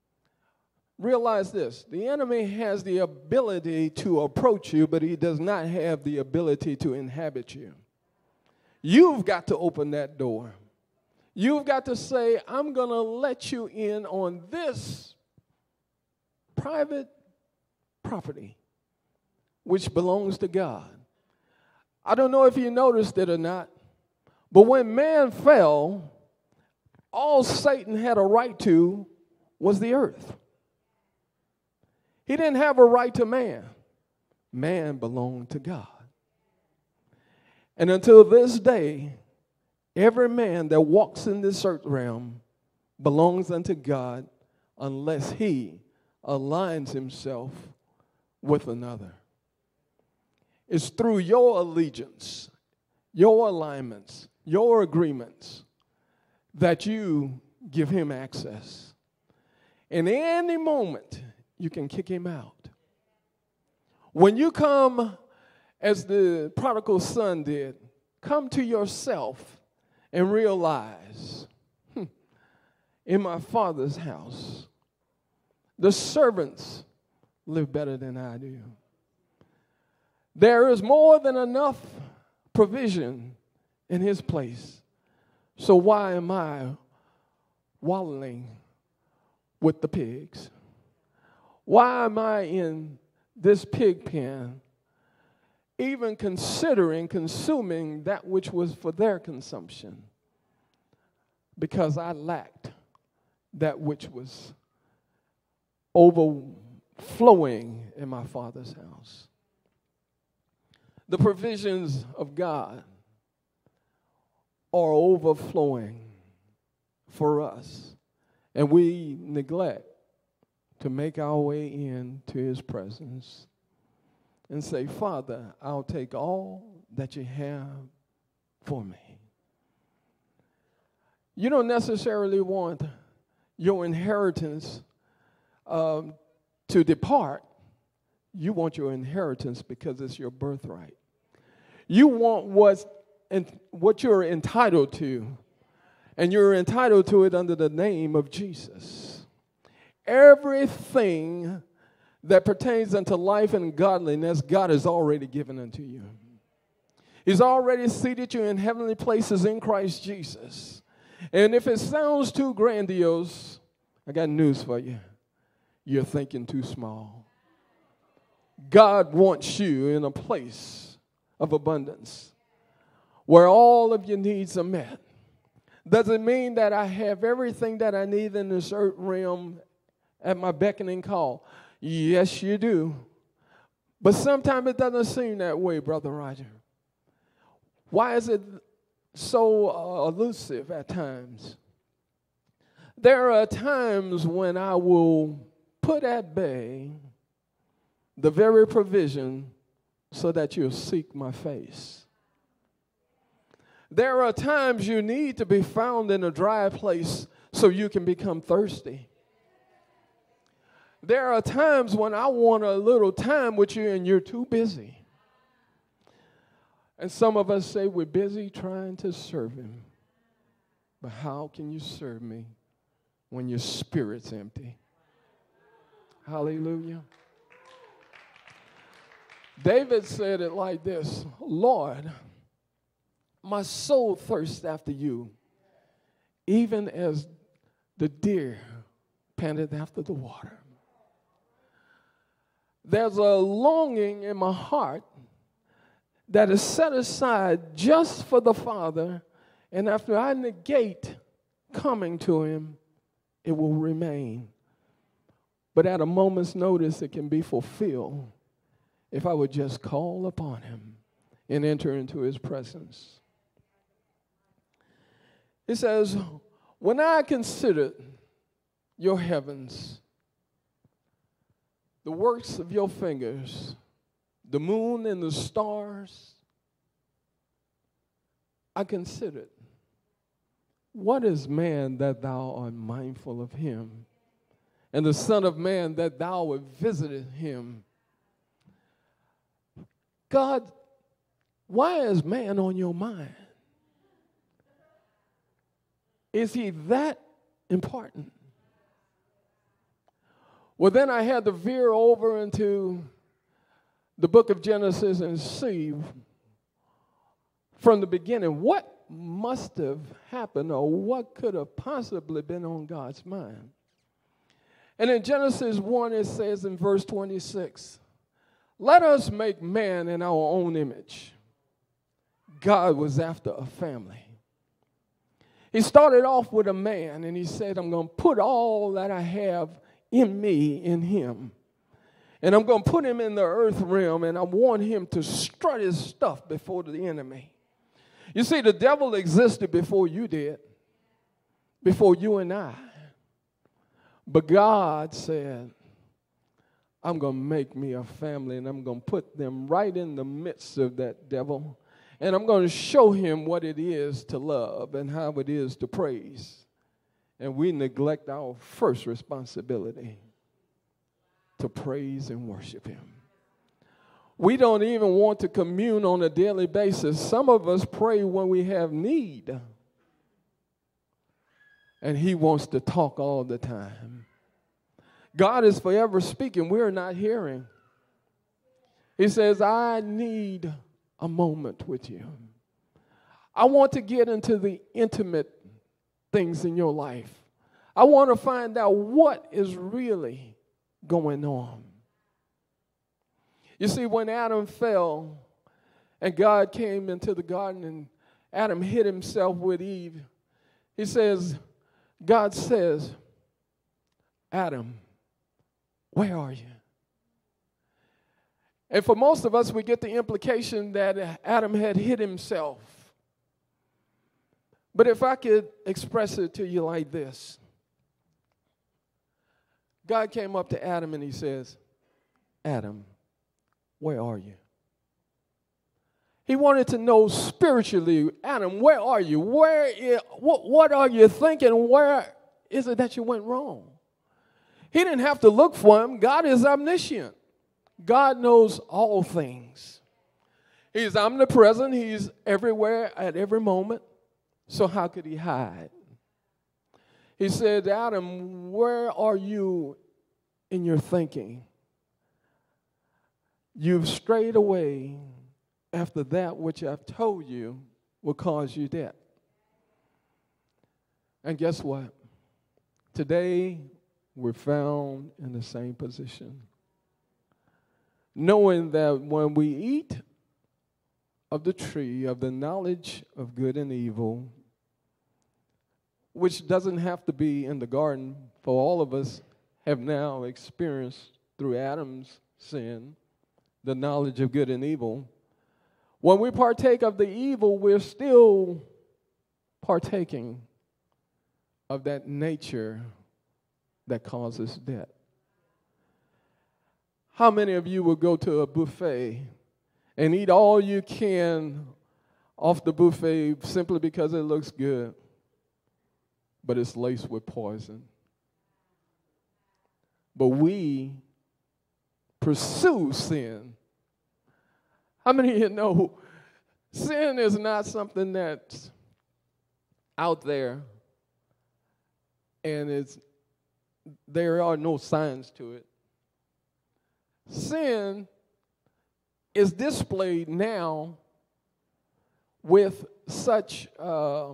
Speaker 2: Realize this, the enemy has the ability to approach you, but he does not have the ability to inhabit you. You've got to open that door. You've got to say, I'm going to let you in on this private property which belongs to God. I don't know if you noticed it or not, but when man fell, all Satan had a right to was the earth. He didn't have a right to man. Man belonged to God. And until this day, every man that walks in this earth realm belongs unto God unless he aligns himself with another. It's through your allegiance, your alignments, your agreements that you give him access. And any moment, you can kick him out. When you come, as the prodigal son did, come to yourself and realize, hmm, in my Father's house, the servants live better than I do. There is more than enough provision in his place. So why am I wallowing with the pigs? Why am I in this pig pen, even considering consuming that which was for their consumption? Because I lacked that which was overflowing in my Father's house. The provisions of God are overflowing for us, and we neglect to make our way into his presence and say, Father, I'll take all that you have for me. You don't necessarily want your inheritance um, to depart. You want your inheritance because it's your birthright. You want what's in, what you're entitled to, and you're entitled to it under the name of Jesus. Everything that pertains unto life and godliness, God has already given unto you. He's already seated you in heavenly places in Christ Jesus. And if it sounds too grandiose, I got news for you. You're thinking too small. God wants you in a place of abundance where all of your needs are met. Does it mean that I have everything that I need in this earth realm at my beckoning call? Yes, you do. But sometimes it doesn't seem that way, Brother Roger. Why is it so uh, elusive at times. There are times when I will put at bay the very provision so that you'll seek my face. There are times you need to be found in a dry place so you can become thirsty. There are times when I want a little time with you and you're too busy. And some of us say we're busy trying to serve him. But how can you serve me when your spirit's empty? Hallelujah. David said it like this: Lord, my soul thirsts after you, even as the deer panted after the water. There's a longing in my heart that is set aside just for the Father, and after I negate coming to him, it will remain. But at a moment's notice, it can be fulfilled if I would just call upon him and enter into his presence. It says, when I considered your heavens, the works of your fingers, the moon and the stars, I considered, what is man that thou art mindful of him, and the Son of Man that thou hast visited him? God, why is man on your mind? Is he that important? Well, then I had to veer over into the book of Genesis and see from the beginning what must have happened or what could have possibly been on God's mind. And in Genesis one, it says in verse twenty-six, let us make man in our own image. God was after a family. He started off with a man, and he said, I'm going to put all that I have in me, in him. And I'm going to put him in the earth realm, and I want him to strut his stuff before the enemy. You see, the devil existed before you did, before you and I. But God said, I'm going to make me a family, and I'm going to put them right in the midst of that devil. And I'm going to show him what it is to love and how it is to praise. And we neglect our first responsibility, to praise and worship him. We don't even want to commune on a daily basis. Some of us pray when we have need. And he wants to talk all the time. God is forever speaking. We're not hearing. He says, I need a moment with you. I want to get into the intimate things in your life. I want to find out what is really going on. You see, when Adam fell and God came into the garden and Adam hid himself with Eve, he says, God says, Adam, where are you? And for most of us, we get the implication that Adam had hid himself. But if I could express it to you like this. God came up to Adam and he says, Adam, where are you? He wanted to know spiritually, Adam, where are you? Where is, what, what are you thinking? Where is it that you went wrong? He didn't have to look for him. God is omniscient. God knows all things. He's omnipresent. He's everywhere at every moment. So how could he hide? He said, Adam, where are you in your thinking? You've strayed away after that which I've told you will cause you death. And guess what? Today, we're found in the same position. Knowing that when we eat of the tree of the knowledge of good and evil, which doesn't have to be in the garden, for all of us have now experienced through Adam's sin, the knowledge of good and evil. When we partake of the evil, we're still partaking of that nature that causes death. How many of you will go to a buffet and eat all you can off the buffet simply because it looks good, but it's laced with poison? But we pursue sin. How many of you know sin is not something that's out there and it's there are no signs to it? Sin is displayed now with such uh,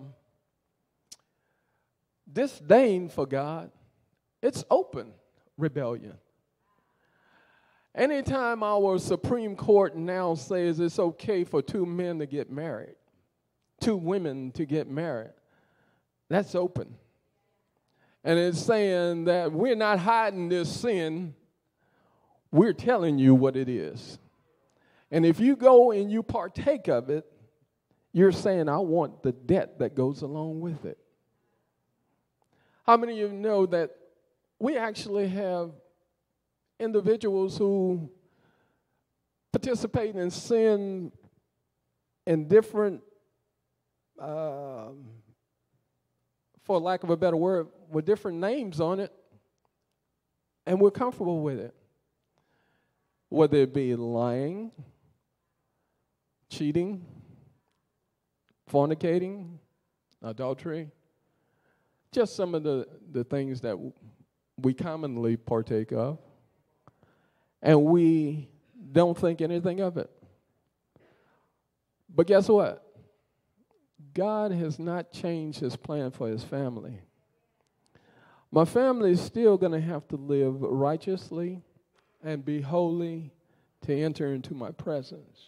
Speaker 2: disdain for God. It's open rebellion. Anytime our Supreme Court now says it's okay for two men to get married, two women to get married, that's open. And it's saying that we're not hiding this sin, we're telling you what it is. And if you go and you partake of it, you're saying, I want the debt that goes along with it. How many of you know that we actually have individuals who participate in sin in different, uh, for lack of a better word, with different names on it, and we're comfortable with it? Whether it be lying, cheating, fornicating, adultery, just some of the, the things that we commonly partake of, and we don't think anything of it. But guess what? God has not changed his plan for his family. My family is still going to have to live righteously and be holy to enter into my presence.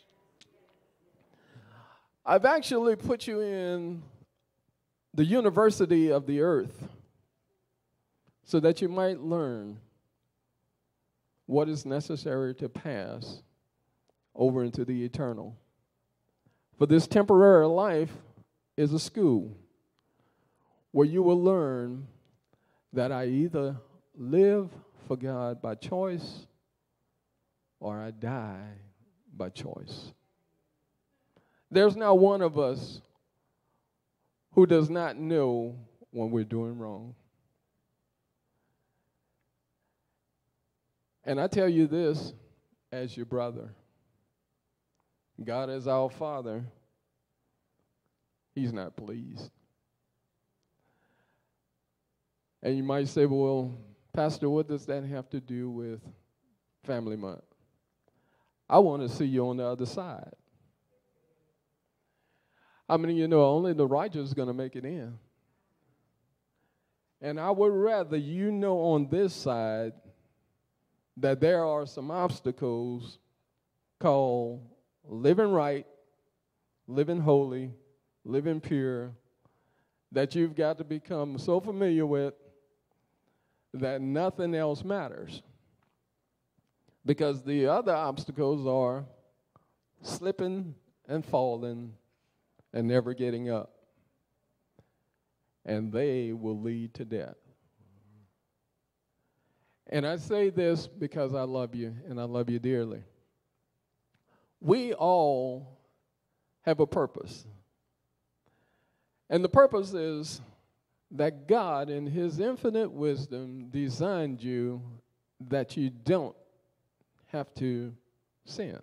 Speaker 2: I've actually put you in the university of the earth so that you might learn what is necessary to pass over into the eternal. For this temporary life is a school where you will learn that I either live for God by choice or I die by choice. There's not one of us who does not know when we're doing wrong. And I tell you this as your brother. God is our Father. He's not pleased. And you might say, well, Pastor, what does that have to do with Family Month? I want to see you on the other side. How many of you know only the righteous is going to make it in? And I would rather you know on this side that there are some obstacles called living right, living holy, living pure, that you've got to become so familiar with that nothing else matters. Because the other obstacles are slipping and falling and never getting up. And they will lead to death. And I say this because I love you, and I love you dearly. We all have a purpose. And the purpose is that God, in his infinite wisdom, designed you that you don't have to sin.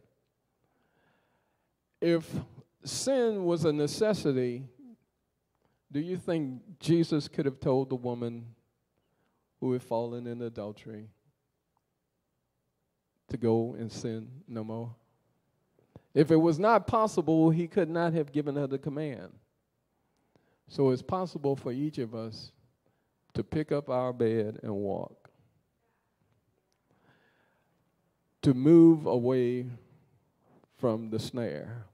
Speaker 2: If sin was a necessity, do you think Jesus could have told the woman who had fallen in adultery to go and sin no more? If it was not possible, he could not have given her the command. So it's possible for each of us to pick up our bed and walk, to move away from the snare.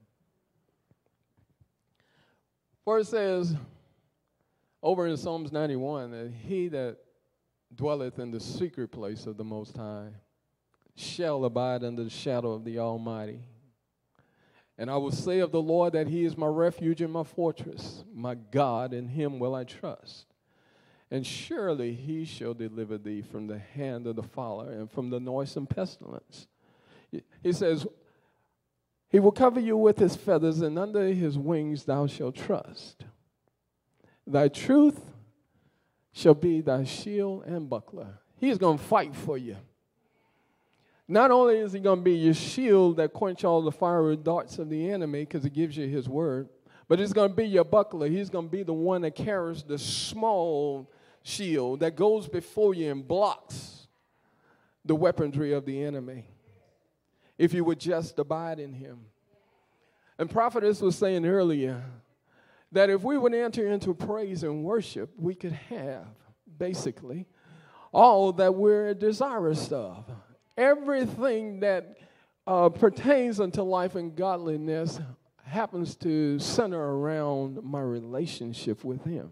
Speaker 2: For it says over in Psalms ninety-one that he that dwelleth in the secret place of the Most High shall abide under the shadow of the Almighty. And I will say of the Lord that he is my refuge and my fortress, my God, in him will I trust. And surely he shall deliver thee from the hand of the fowler and from the noisome pestilence. He says, he will cover you with his feathers, and under his wings thou shalt trust. Thy truth shall be thy shield and buckler. He's going to fight for you. Not only is he going to be your shield that quench all the fiery darts of the enemy because he gives you his word, but it's going to be your buckler. He's going to be the one that carries the small shield that goes before you and blocks the weaponry of the enemy, if you would just abide in him. And Prophetess was saying earlier that if we would enter into praise and worship, we could have, basically, all that we're desirous of. Everything that uh, pertains unto life and godliness happens to center around my relationship with him.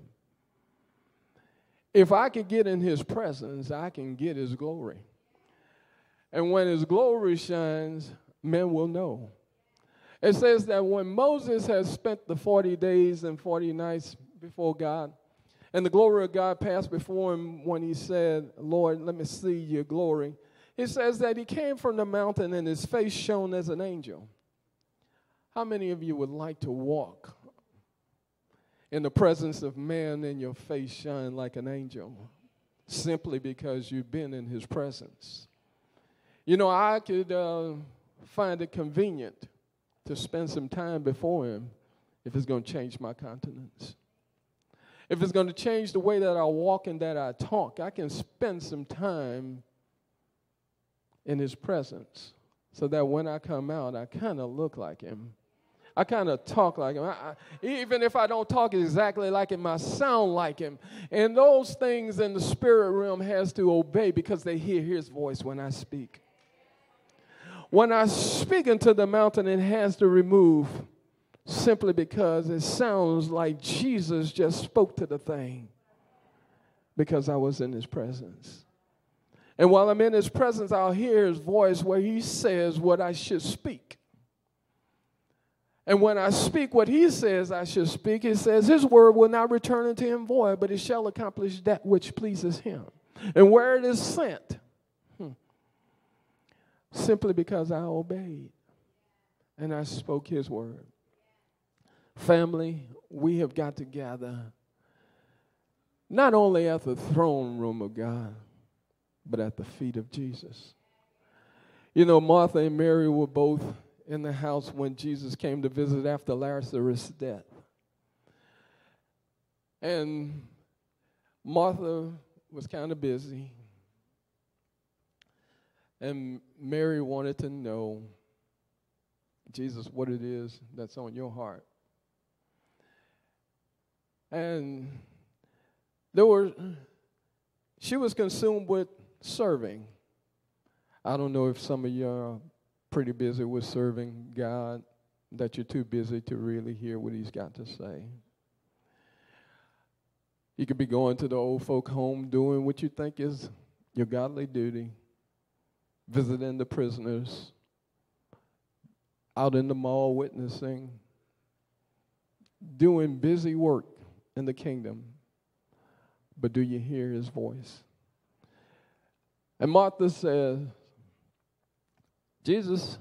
Speaker 2: If I could get in his presence, I can get his glory. And when his glory shines, men will know. It says that when Moses has spent the forty days and forty nights before God, and the glory of God passed before him when he said, Lord, let me see your glory. It says that he came from the mountain and his face shone as an angel. How many of you would like to walk in the presence of man and your face shine like an angel, simply because you've been in his presence? You know, I could uh, find it convenient to spend some time before him if it's going to change my countenance. If it's going to change the way that I walk and that I talk, I can spend some time in his presence so that when I come out, I kind of look like him. I kind of talk like him. I, I, even if I don't talk exactly like him, I sound like him. And those things in the spirit realm has to obey because they hear his voice when I speak. When I speak into the mountain, it has to remove simply because it sounds like Jesus just spoke to the thing because I was in his presence. And while I'm in his presence, I'll hear his voice where he says what I should speak. And when I speak what he says I should speak, it says his word will not return unto him void, but it shall accomplish that which pleases him. And where it is sent, hmm, simply because I obeyed and I spoke his word. Family, we have got to gather not only at the throne room of God, but at the feet of Jesus. You know, Martha and Mary were both in the house when Jesus came to visit after Lazarus' death. And Martha was kind of busy. And Mary wanted to know, Jesus, what it is that's on your heart. And there were, she was consumed with serving. I don't know if some of you are pretty busy with serving God, that you're too busy to really hear what he's got to say. You could be going to the old folk home doing what you think is your godly duty, visiting the prisoners, out in the mall witnessing, doing busy work in the kingdom. But do you hear his voice? And Martha says, Jesus,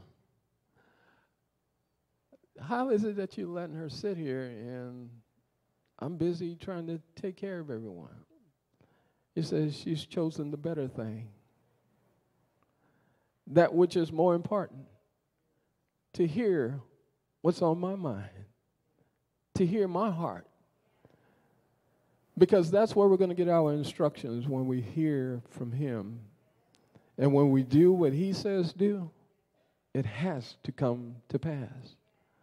Speaker 2: how is it that you're letting her sit here and I'm busy trying to take care of everyone? He says she's chosen the better thing. That which is more important. To hear what's on my mind. To hear my heart. Because that's where we're going to get our instructions, when we hear from him. And when we do what he says do, it has to come to pass.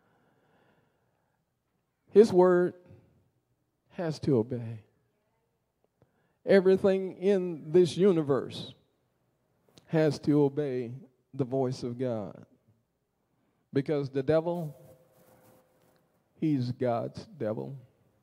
Speaker 2: His word has to obey. Everything in this universe has to obey the voice of God. Because the devil, he's God's devil.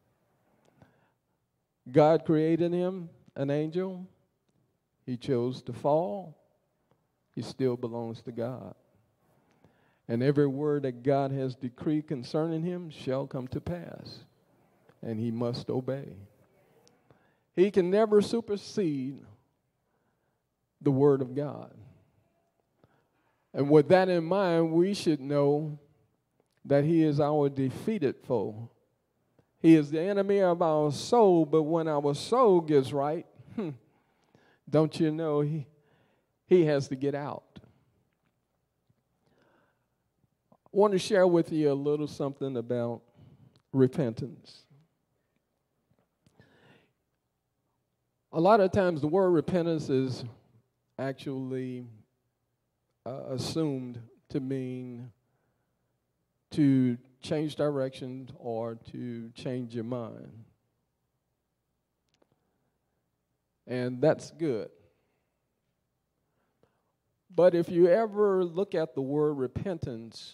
Speaker 2: God created him an angel. He chose to fall. He still belongs to God. And every word that God has decreed concerning him shall come to pass. And he must obey. He can never supersede the word of God. And with that in mind, we should know that he is our defeated foe. He is the enemy of our soul, but when our soul gets right, hmm, don't you know he, he has to get out. I want to share with you a little something about repentance. A lot of times the word repentance is actually uh, assumed to mean to change direction or to change your mind. And that's good. But if you ever look at the word repentance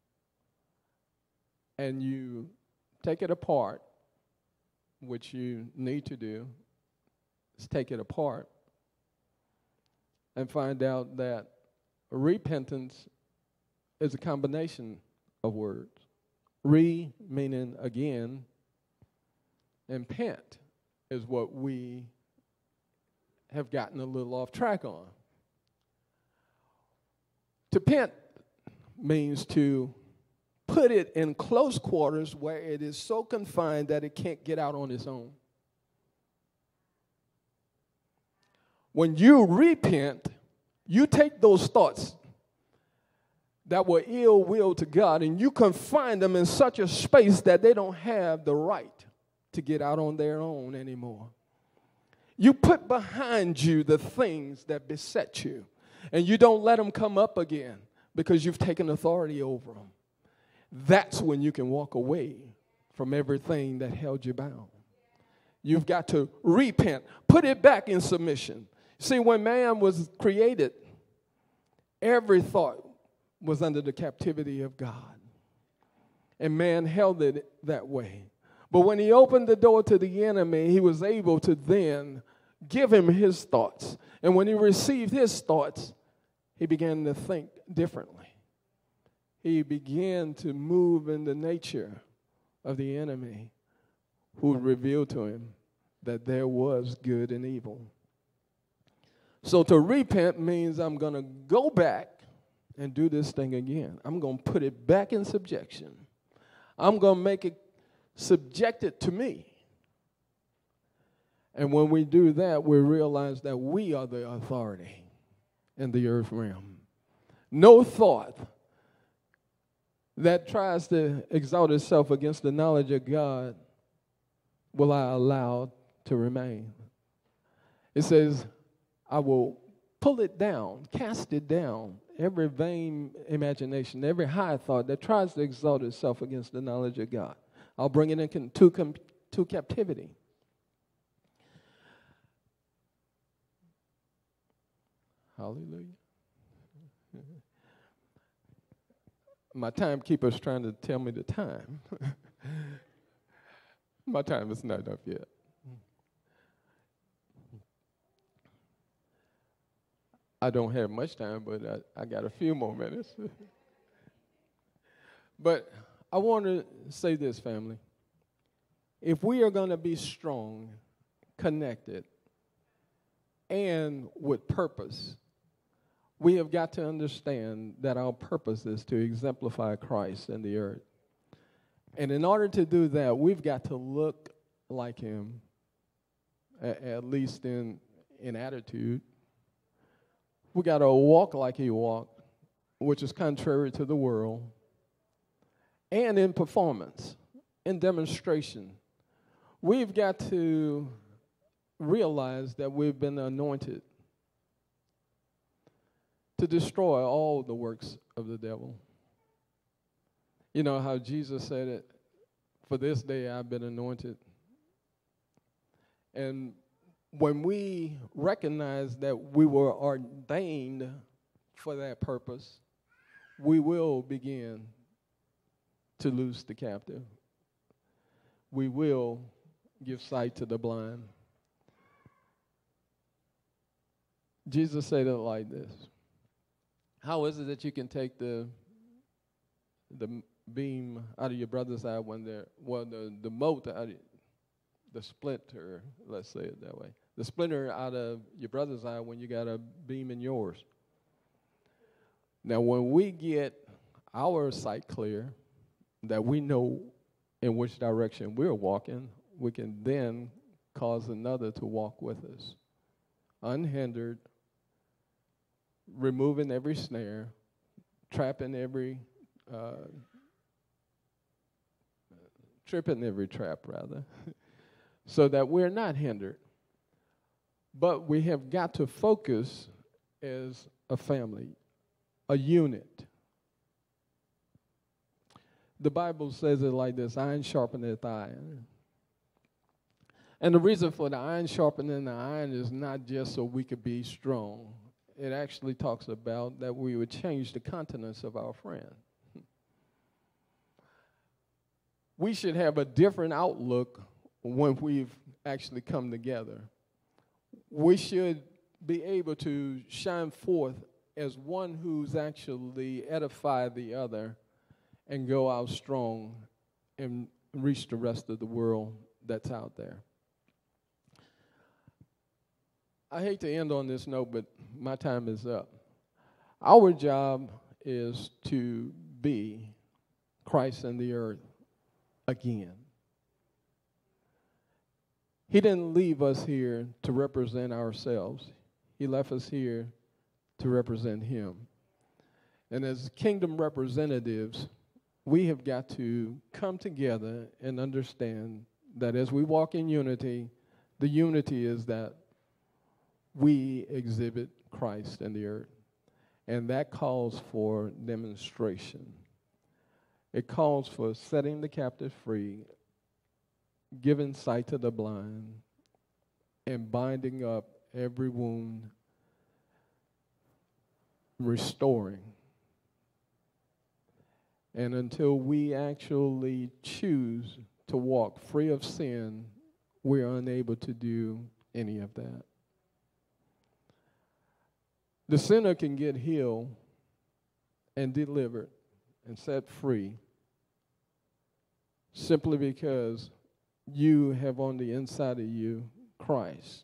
Speaker 2: and you take it apart, which you need to do, is take it apart and find out that repentance is a combination of words. Re meaning again, and pent is what we have gotten a little off track on. To pent means to put it in close quarters where it is so confined that it can't get out on its own. When you repent, you take those thoughts that were ill will to God and you confine them in such a space that they don't have the right to get out on their own anymore. You put behind you the things that beset you, and you don't let them come up again because you've taken authority over them. That's when you can walk away from everything that held you bound. You've got to repent, put it back in submission. See, when man was created, every thought was under the captivity of God. And man held it that way. But when he opened the door to the enemy, he was able to then give him his thoughts. And when he received his thoughts, he began to think differently. He began to move in the nature of the enemy, who revealed to him that there was good and evil. So to repent means I'm going to go back and do this thing again. I'm going to put it back in subjection. I'm going to make it subjected to me. And when we do that, we realize that we are the authority in the earth realm. No thought that tries to exalt itself against the knowledge of God will I allow to remain. It says, I will pull it down, cast it down, every vain imagination, every high thought that tries to exalt itself against the knowledge of God. I'll bring it into to captivity. Hallelujah. My timekeeper's trying to tell me the time. My time is not up yet. I don't have much time, but I, I got a few more minutes. But I want to say this, family. If we are going to be strong, connected, and with purpose, we have got to understand that our purpose is to exemplify Christ in the earth. And in order to do that, we've got to look like him, at, at least in, in attitude. We got to walk like he walked, which is contrary to the world, and in performance, in demonstration. We've got to realize that we've been anointed to destroy all the works of the devil. You know how Jesus said it, for this day I've been anointed. And when we recognize that we were ordained for that purpose, we will begin to loose the captive. We will give sight to the blind. Jesus said it like this. How is it that you can take the the beam out of your brother's eye when they're, well, the, the mote out of, the splinter, let's say it that way, the splinter out of your brother's eye when you got a beam in yours. Now, when we get our sight clear, that we know in which direction we're walking, we can then cause another to walk with us, unhindered, removing every snare, trapping every, uh, tripping every trap, rather, so that we're not hindered. But we have got to focus as a family, a unit. The Bible says it like this: iron sharpeneth iron. And the reason for the iron sharpening the iron is not just so we could be strong. It actually talks about that we would change the countenance of our friend. We should have a different outlook when we've actually come together. We should be able to shine forth as one who's actually edified the other and go out strong and reach the rest of the world that's out there. I hate to end on this note, but my time is up. Our job is to be Christ in the earth again. He didn't leave us here to represent ourselves. He left us here to represent him. And as kingdom representatives, we have got to come together and understand that as we walk in unity, the unity is that we exhibit Christ in the earth. And that calls for demonstration. It calls for setting the captive free, giving sight to the blind, and binding up every wound, restoring. And until we actually choose to walk free of sin, we're unable to do any of that. The sinner can get healed and delivered and set free simply because you have on the inside of you Christ.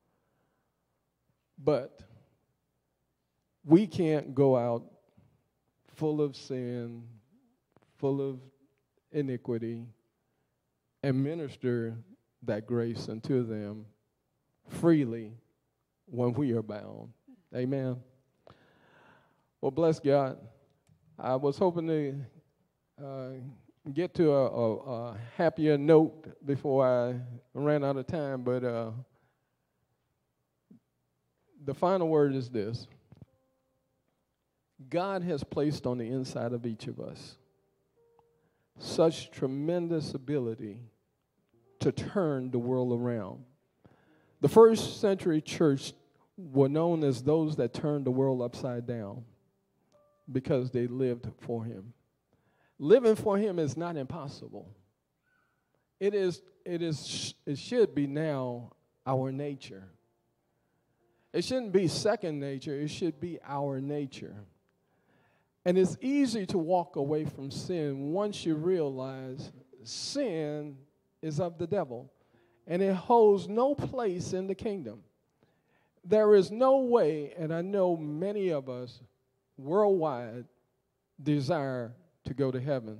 Speaker 2: But we can't go out full of sin, full of iniquity, and minister that grace unto them freely when we are bound. Amen. Well, bless God. I was hoping to uh, get to a, a, a happier note before I ran out of time, but uh, the final word is this. God has placed on the inside of each of us such tremendous ability to turn the world around. The first century church were known as those that turned the world upside down because they lived for him. Living for him is not impossible. It is, it is, it should be now our nature. It shouldn't be second nature, it should be our nature. And it's easy to walk away from sin once you realize sin is of the devil and it holds no place in the kingdom. There is no way, and I know many of us worldwide desire to go to heaven.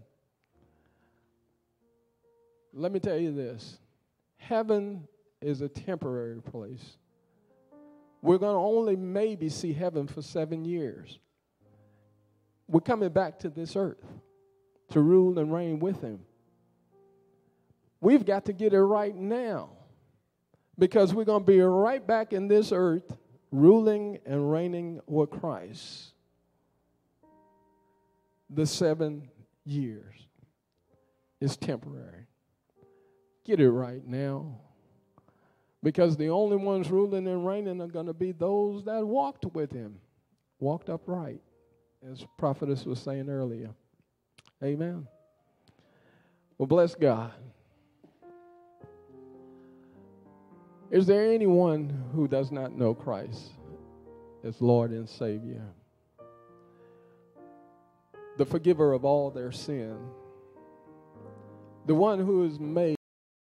Speaker 2: Let me tell you this. Heaven is a temporary place. We're going to only maybe see heaven for seven years. We're coming back to this earth to rule and reign with him. We've got to get it right now, because we're going to be right back in this earth ruling and reigning with Christ. The seven years is temporary. Get it right now, because the only ones ruling and reigning are going to be those that walked with him, walked upright, as prophetess was saying earlier. Amen. Well, bless God. Is there anyone who does not know Christ as Lord and Savior? the forgiver of all their sin, the one who has made